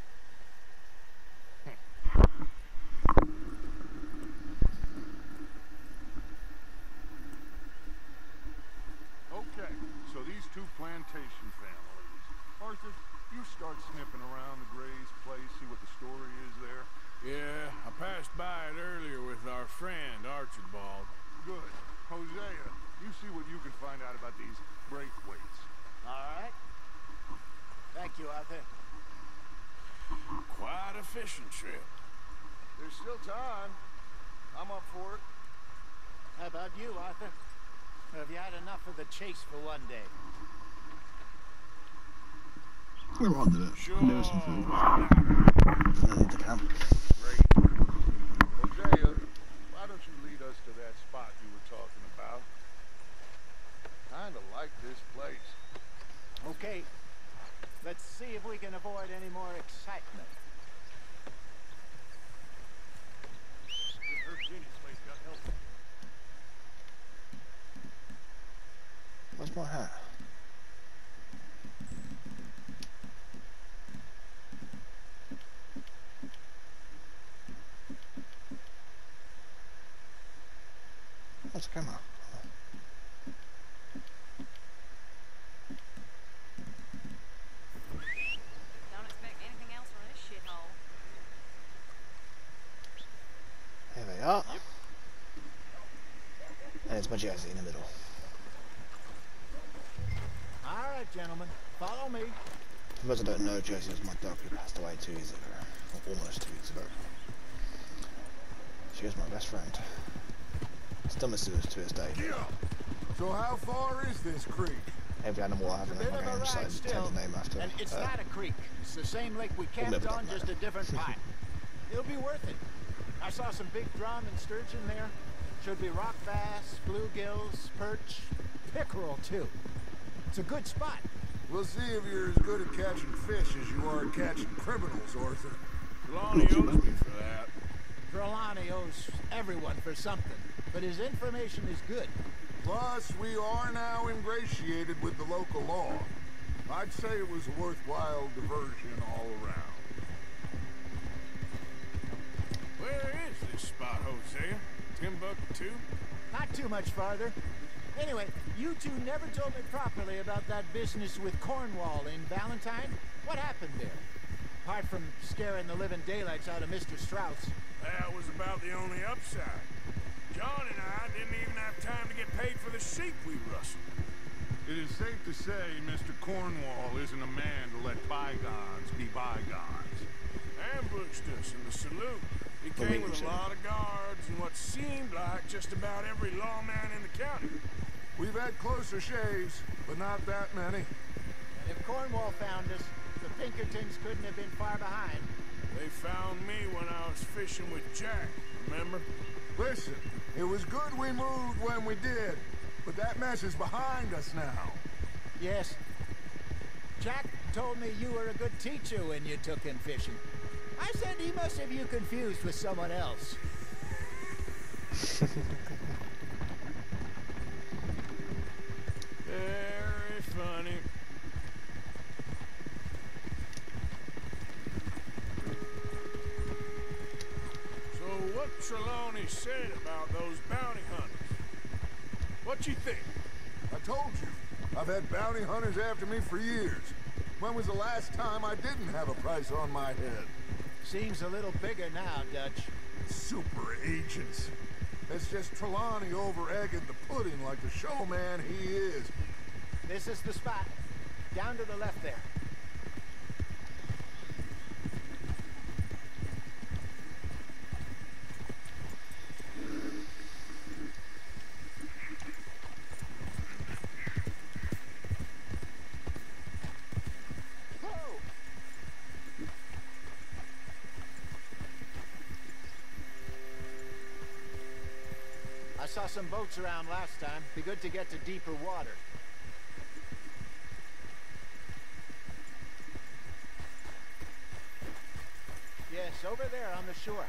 Okay, so these two plantation families. Arthur, you start sniffing around the Gray's place, see what the story is there. Yeah, I passed by it earlier with our friend, Archibald. Good. Hosea, you see what you can find out about these Braithwaites. All right. Thank you, Arthur. Quite a fishing trip. There's still time. I'm up for it. How about you, Arthur? Or have you had enough of the chase for one day? We're on to it. Sure. There was some food. I need the camp. Great. Hosea, why don't you lead us to that spot you were talking about? Kinda like this place. Okay. Let's see if we can avoid any more excitement. Where's my hat? What's the camera? Don't expect anything else from this shithole. Here they are. Yep. And it's my jersey in the middle. All right, gentlemen. Follow me. For those that don't know, Josie was my dog who passed away 2 years ago. Or almost 2 weeks ago. She was my best friend. Still miss her to this day. So how far is this creek? Every animal I have in my game decided to change the name after. And it's not a creek. It's the same lake we camped on, just a different pipe. It'll be worth it. I saw some big drum and sturgeon there. Should be rock bass, bluegills, perch, pickerel too. It's a good spot. We'll see if you're as good at catching fish as you are at catching criminals, Arthur. Trelawney owes me for that. Trelawney owes everyone for something, but his information is good. Plus, we are now ingratiated with the local law. I'd say it was a worthwhile diversion all around. Where is this spot, Hosea? Timbuktu? Not too much farther. Anyway, you two never told me properly about that business with Cornwall in Valentine. What happened there? Apart from scaring the living daylights out of Mr. Strauss. That was about the only upside. John and I didn't even have time to get paid for the sheep we rustled. It is safe to say Mr. Cornwall isn't a man to let bygones be bygones. Ambushed us in the saloon. He came with a lot of guards and what seemed like just about every lawman in the county. We've had closer shaves, but not that many. And if Cornwall found us, the Pinkertons couldn't have been far behind. They found me when I was fishing with Jack, remember? Listen, it was good we moved when we did, but that mess is behind us now. Yes. Jack told me you were a good teacher when you took him fishing. I said he must have you confused with someone else. Very funny. So what Trelawney said about those bounty hunters? What you think? I told you, I've had bounty hunters after me for years. When was the last time I didn't have a price on my head? Seems a little bigger now, Dutch. Super agents. It's just Trelawney over-egging the pudding like the showman he is. This is the spot. Down to the left there. I saw some boats around last time. Be good to get to deeper water. Yes, over there on the shore.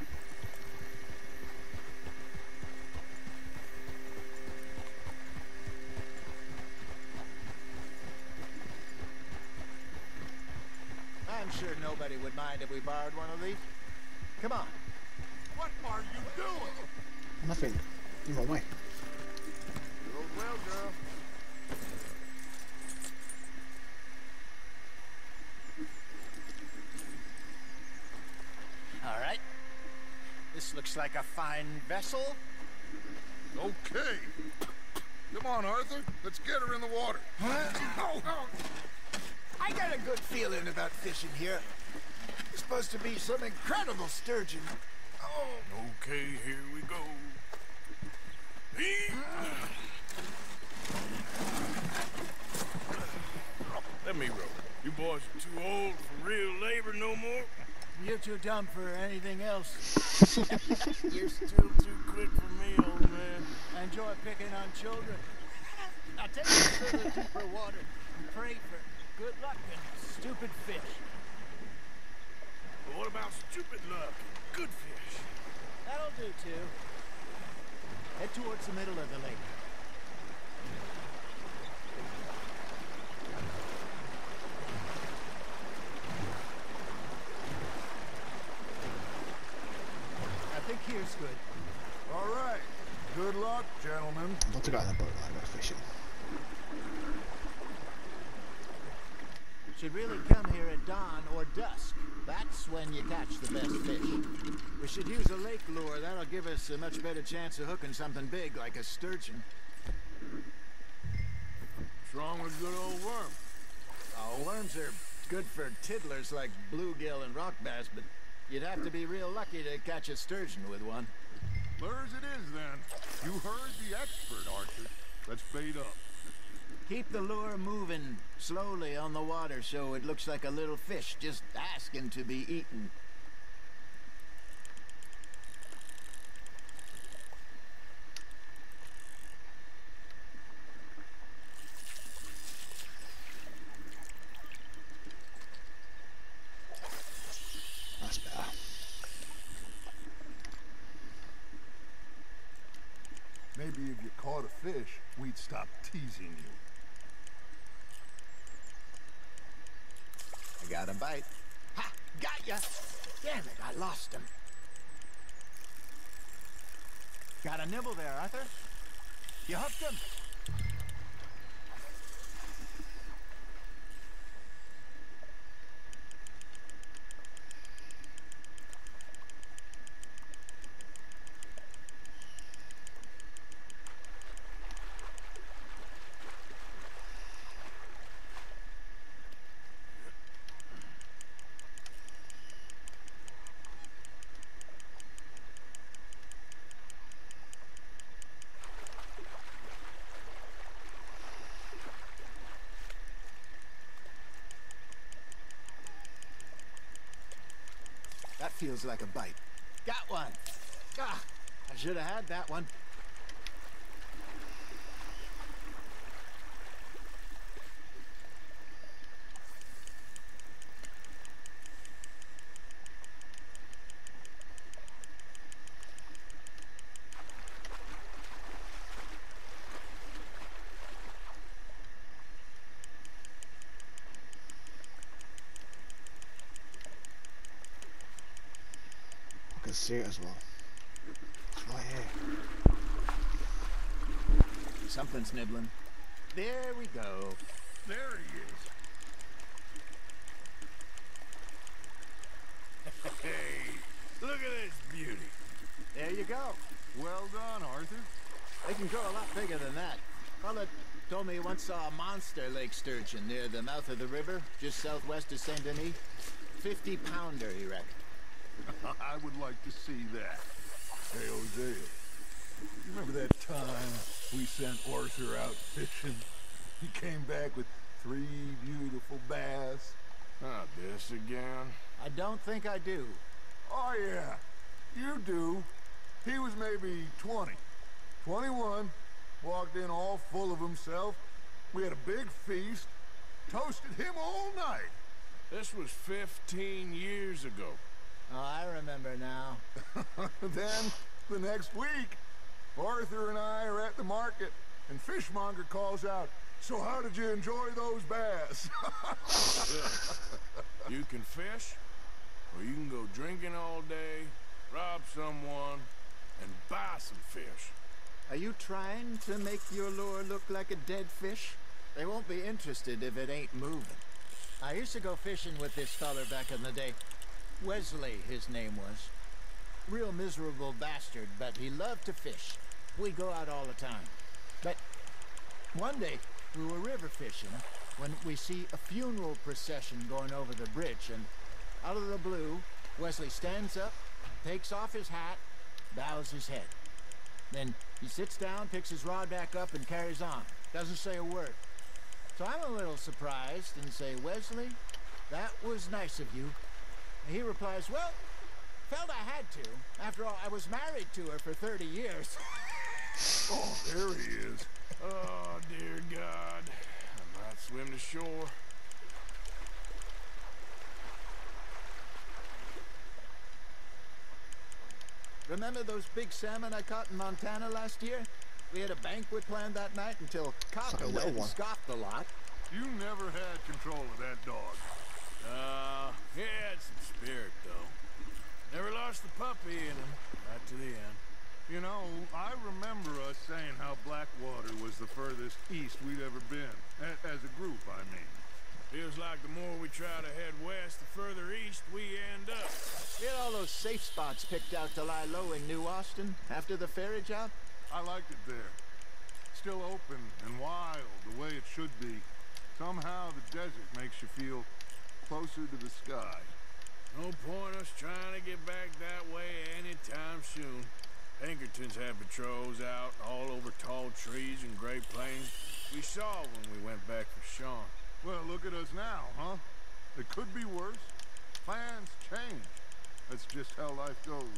I'm sure nobody would mind if we borrowed one of these. Come on. What are you doing? Nothing. You're my way. Goes well, girl. All right. This looks like a fine vessel. Okay. Come on, Arthur. Let's get her in the water. Oh. I got a good feeling about fishing here. It's supposed to be some incredible sturgeon. Oh. Okay, here we go. Let me row. You boys are too old for real labor no more. You're too dumb for anything else. You're still too quick for me, old man. I enjoy picking on children. Now take us to the deeper water and pray for good luck and stupid fish. But what about stupid luck and good fish? That'll do, too. Head towards the middle of the lake. I think here's good. All right. Good luck, gentlemen. I'm about to go on the boat and go fishing. Should really come here at dawn or dusk. That's when you catch the best fish. We should use a lake lure. That'll give us a much better chance of hooking something big like a sturgeon. What's wrong with good old worm? Oh, worms are good for tiddlers like bluegill and rock bass, but you'd have to be real lucky to catch a sturgeon with one. Lures it is, then. You heard the expert, Arthur. Let's bait up. Keep the lure moving slowly on the water so it looks like a little fish just asking to be eaten. That's better. Maybe if you caught a fish, we'd stop teasing you. I got a bite. Ha! Got ya! Damn it, I lost him. Got a nibble there, Arthur. You hooked him. feels like a bite. Got one. Ah, I should have had that one. I can see it as well. It's right here. Something's nibbling. There we go. There he is. Hey, look at this beauty. There you go. Well done, Arthur. They can grow a lot bigger than that. Fella told me he once saw a monster lake sturgeon near the mouth of the river, just southwest of Saint Denis. 50-pounder, he reckoned. I would like to see that. Hey, Hosea, you remember that time we sent Arthur out fishing? He came back with 3 beautiful bass. Not this again. I don't think I do. Oh, yeah, you do. He was maybe 20, 21, walked in all full of himself. We had a big feast, toasted him all night. This was 15 years ago. Oh, I remember now. Then, the next week, Arthur and I are at the market, and Fishmonger calls out, "So how did you enjoy those bass?" You can fish, or you can go drinking all day, rob someone, and buy some fish. Are you trying to make your lure look like a dead fish? They won't be interested if it ain't moving. I used to go fishing with this feller back in the day. Wesley, his name was. Real miserable bastard, but he loved to fish. We'd go out all the time. But one day, we were river fishing when we see a funeral procession going over the bridge, and out of the blue, Wesley stands up, takes off his hat, bows his head. Then he sits down, picks his rod back up, and carries on. Doesn't say a word. So I'm a little surprised and say, "Wesley, that was nice of you." And he replies, "Well, felt I had to. After all, I was married to her for 30 years. Oh, there he is. Oh, dear God. I might swim to shore. Remember those big salmon I caught in Montana last year? We had a banquet planned that night until Copper went and scoffed a lot. You never had control of that dog. He had some spirit, though. Never lost the puppy in him, right to the end. You know, I remember us saying how Blackwater was the furthest east we'd ever been. As a group, I mean. Feels like the more we try to head west, the further east we end up. We had all those safe spots picked out to lie low in New Austin after the ferry job. I liked it there. Still open and wild, the way it should be. Somehow the desert makes you feel closer to the sky. No point us trying to get back that way anytime soon. Pinkertons had patrols out all over tall trees and Great Plains. We saw when we went back for Sean. Well, look at us now, huh? It could be worse. Plans change. That's just how life goes.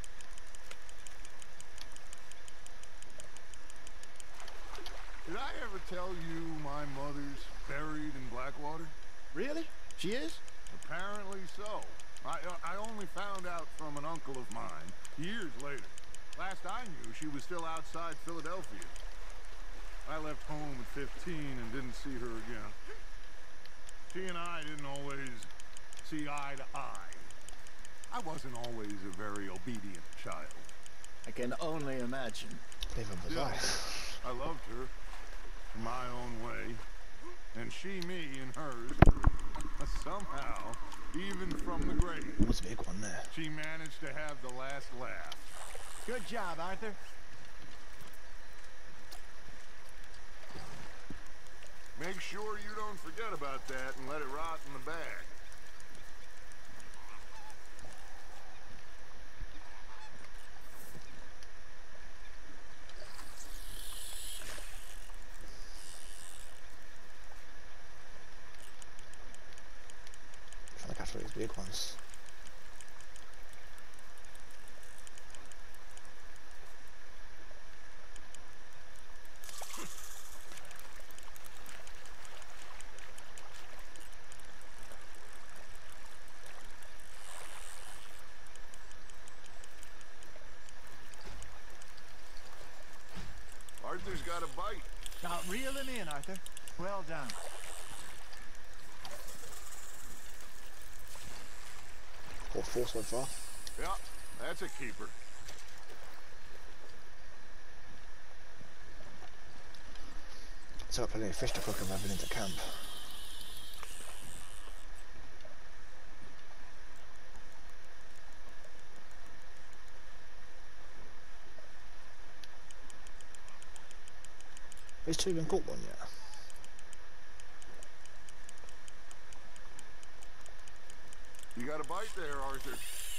Did I ever tell you my mother's buried in Blackwater? Really? She is? Apparently so. I only found out from an uncle of mine years later. Last I knew, she was still outside Philadelphia. I left home at 15 and didn't see her again. She and I didn't always see eye to eye. I wasn't always a very obedient child. I can only imagine. Still, I loved her in my own way, and she me in hers. Somehow, even from the grave, what's a big one there? She managed to have the last laugh. Good job, Arthur. Make sure you don't forget about that and let it rot in the bag. I'm trying to catch all these big ones. got a bite. Now reel him in, Arthur. Well done. Or 4 so far. Yeah, that's a keeper. So I've got plenty of fish to cook if I've been into camp. These 2 been caught one yet? You got a bite there, Arthur.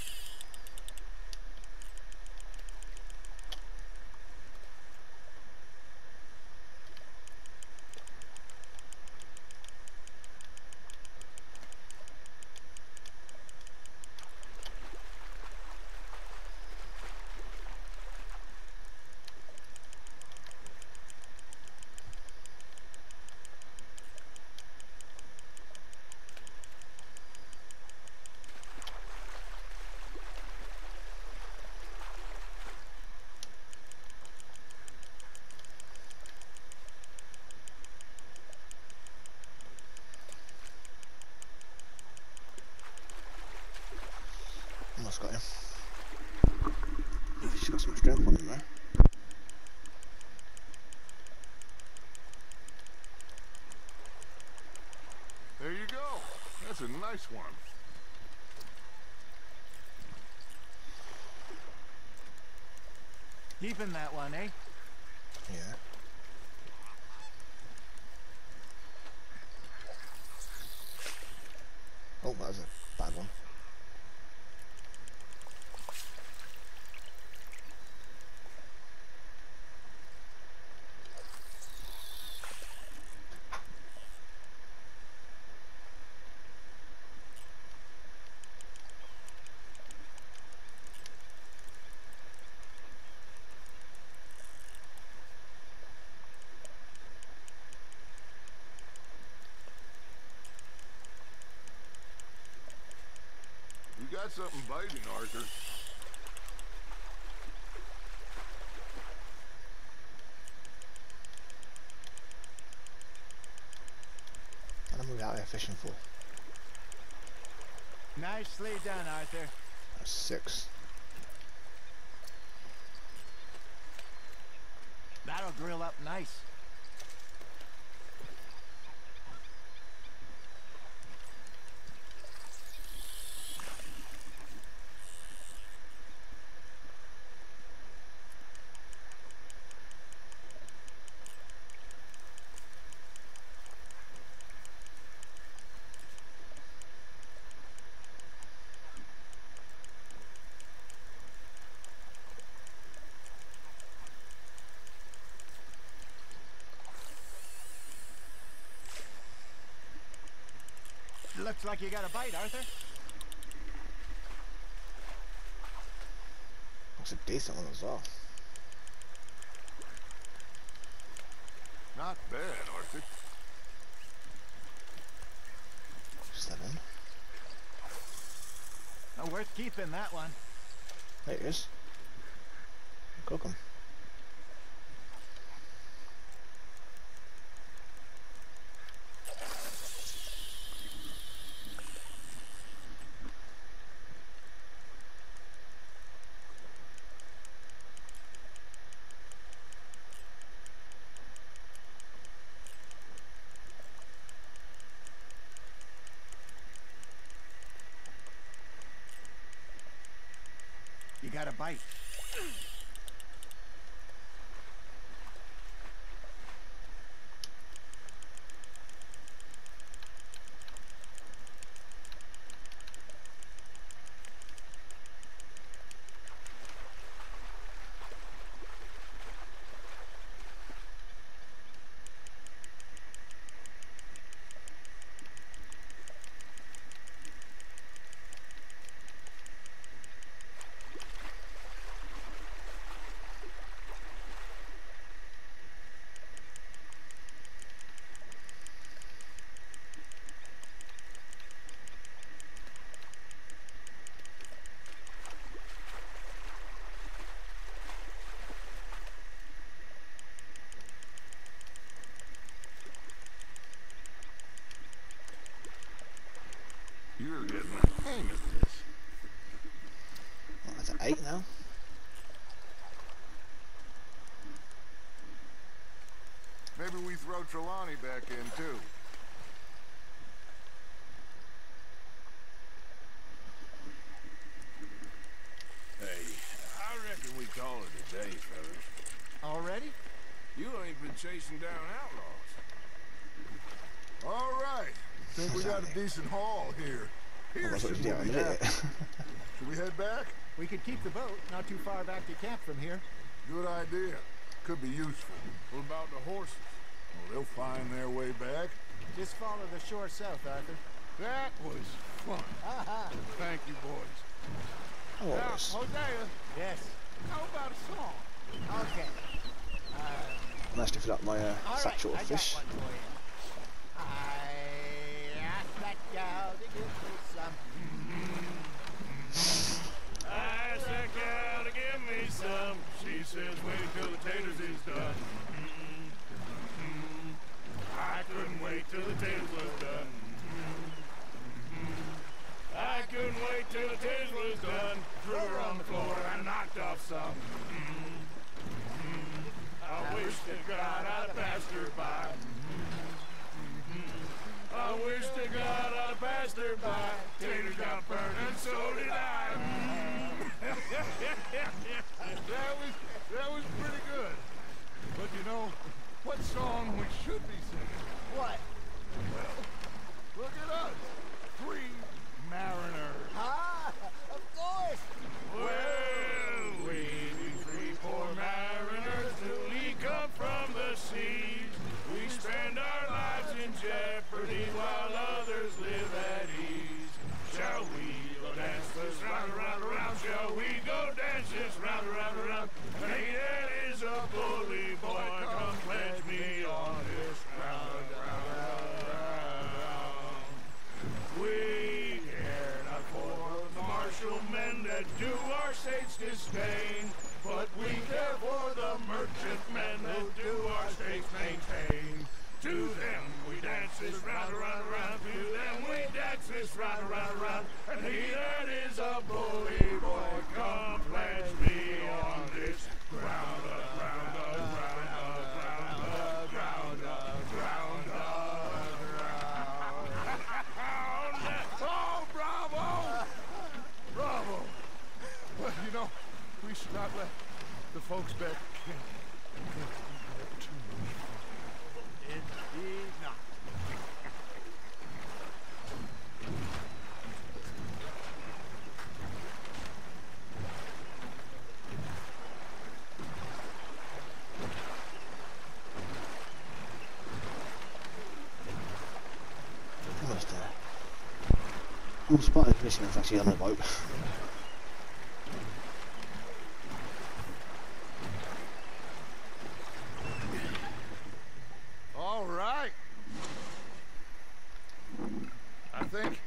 Almost got him. She's got some strength on him there. There you go. That's a nice one. Keeping that one, eh? Yeah. Oh, that was a bad one. You got something biting, Arthur. How long are we out here fishing for? Nicely done, Arthur. That's 6. That'll grill up nice. Looks like you got a bite, Arthur. Looks a decent one as well. Not bad, Arthur. 7. Not worth keeping that one. There it is. Cook 'em. You got a bite. throw Trelawney back in, too. Hey, I reckon we call it a day, fellas. Already? You ain't been chasing down outlaws. All right. Think we got a decent haul here. Here should be happy. Should we head back? We could keep the boat not too far back to camp from here. Good idea. Could be useful. What about the horses? Well, they'll find their way back. Just follow the shore south, Arthur. That was fun. Thank you, boys. Oh, Now, Hosea. Yes. How about a song? Okay. Nice to fill up my satchel of fish. I got one for you. I asked that gal to give me some. I asked that gal to give me some. She says wait till the taters is done. I couldn't wait till the taters was done. I couldn't wait till the taters was done. Threw her on the floor and knocked off some. I wish to God I'd have passed her by. I wish to God I'd have passed her by. Taters got burned and so did I. That was pretty good. But you know, what song we should be singing? What? Well, look at us. 3 mariners. Ah, of course. Well, we be 3 poor mariners newly come from the seas. We spend our lives in jeopardy while others live at ease. Shall we go dance this round, around, around? Shall we go dance this round, around, around? Hey, that is a bully boy. Come pledge me on this round, round, round, round. We care not for the martial men that do our state's disdain, but we care for the merchant men that do our state's maintain. To them we dance this round, around, around. To them we dance this round, around, around. And he that is a bully boy, come pledge me on this ground, ground, ground, ground, ground, ground, ground. Oh, bravo! Bravo! Well, you know, we should not let the folks back at camp think we have too much fun. Indeed not. Almost there. All spotted fishing is actually on the boat. All right. I think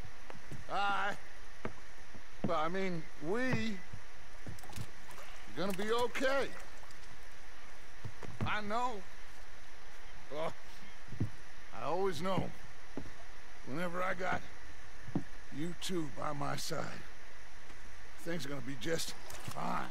we gonna be okay. I know. Well, I always know. Whenever I got you two by my side, things are gonna be just fine.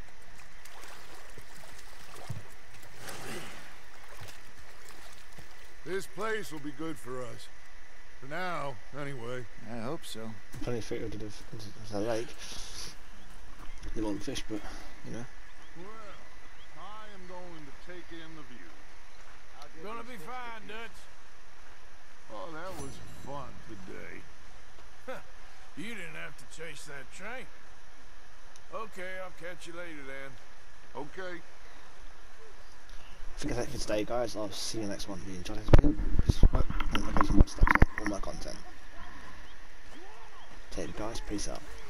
This place will be good for us. For now, anyway. I hope so. Plenty of fit into the lake. Live on fish, but, you know. Well, I am going to take in the view. Gonna be fine, Dutch. Oh, that was fun today. You didn't have to chase that train. Okay, I'll catch you later then. Okay. I think that's it for today, guys. I'll see you next one. If you enjoyed this video, just watch all my content. Take it, guys. Peace out.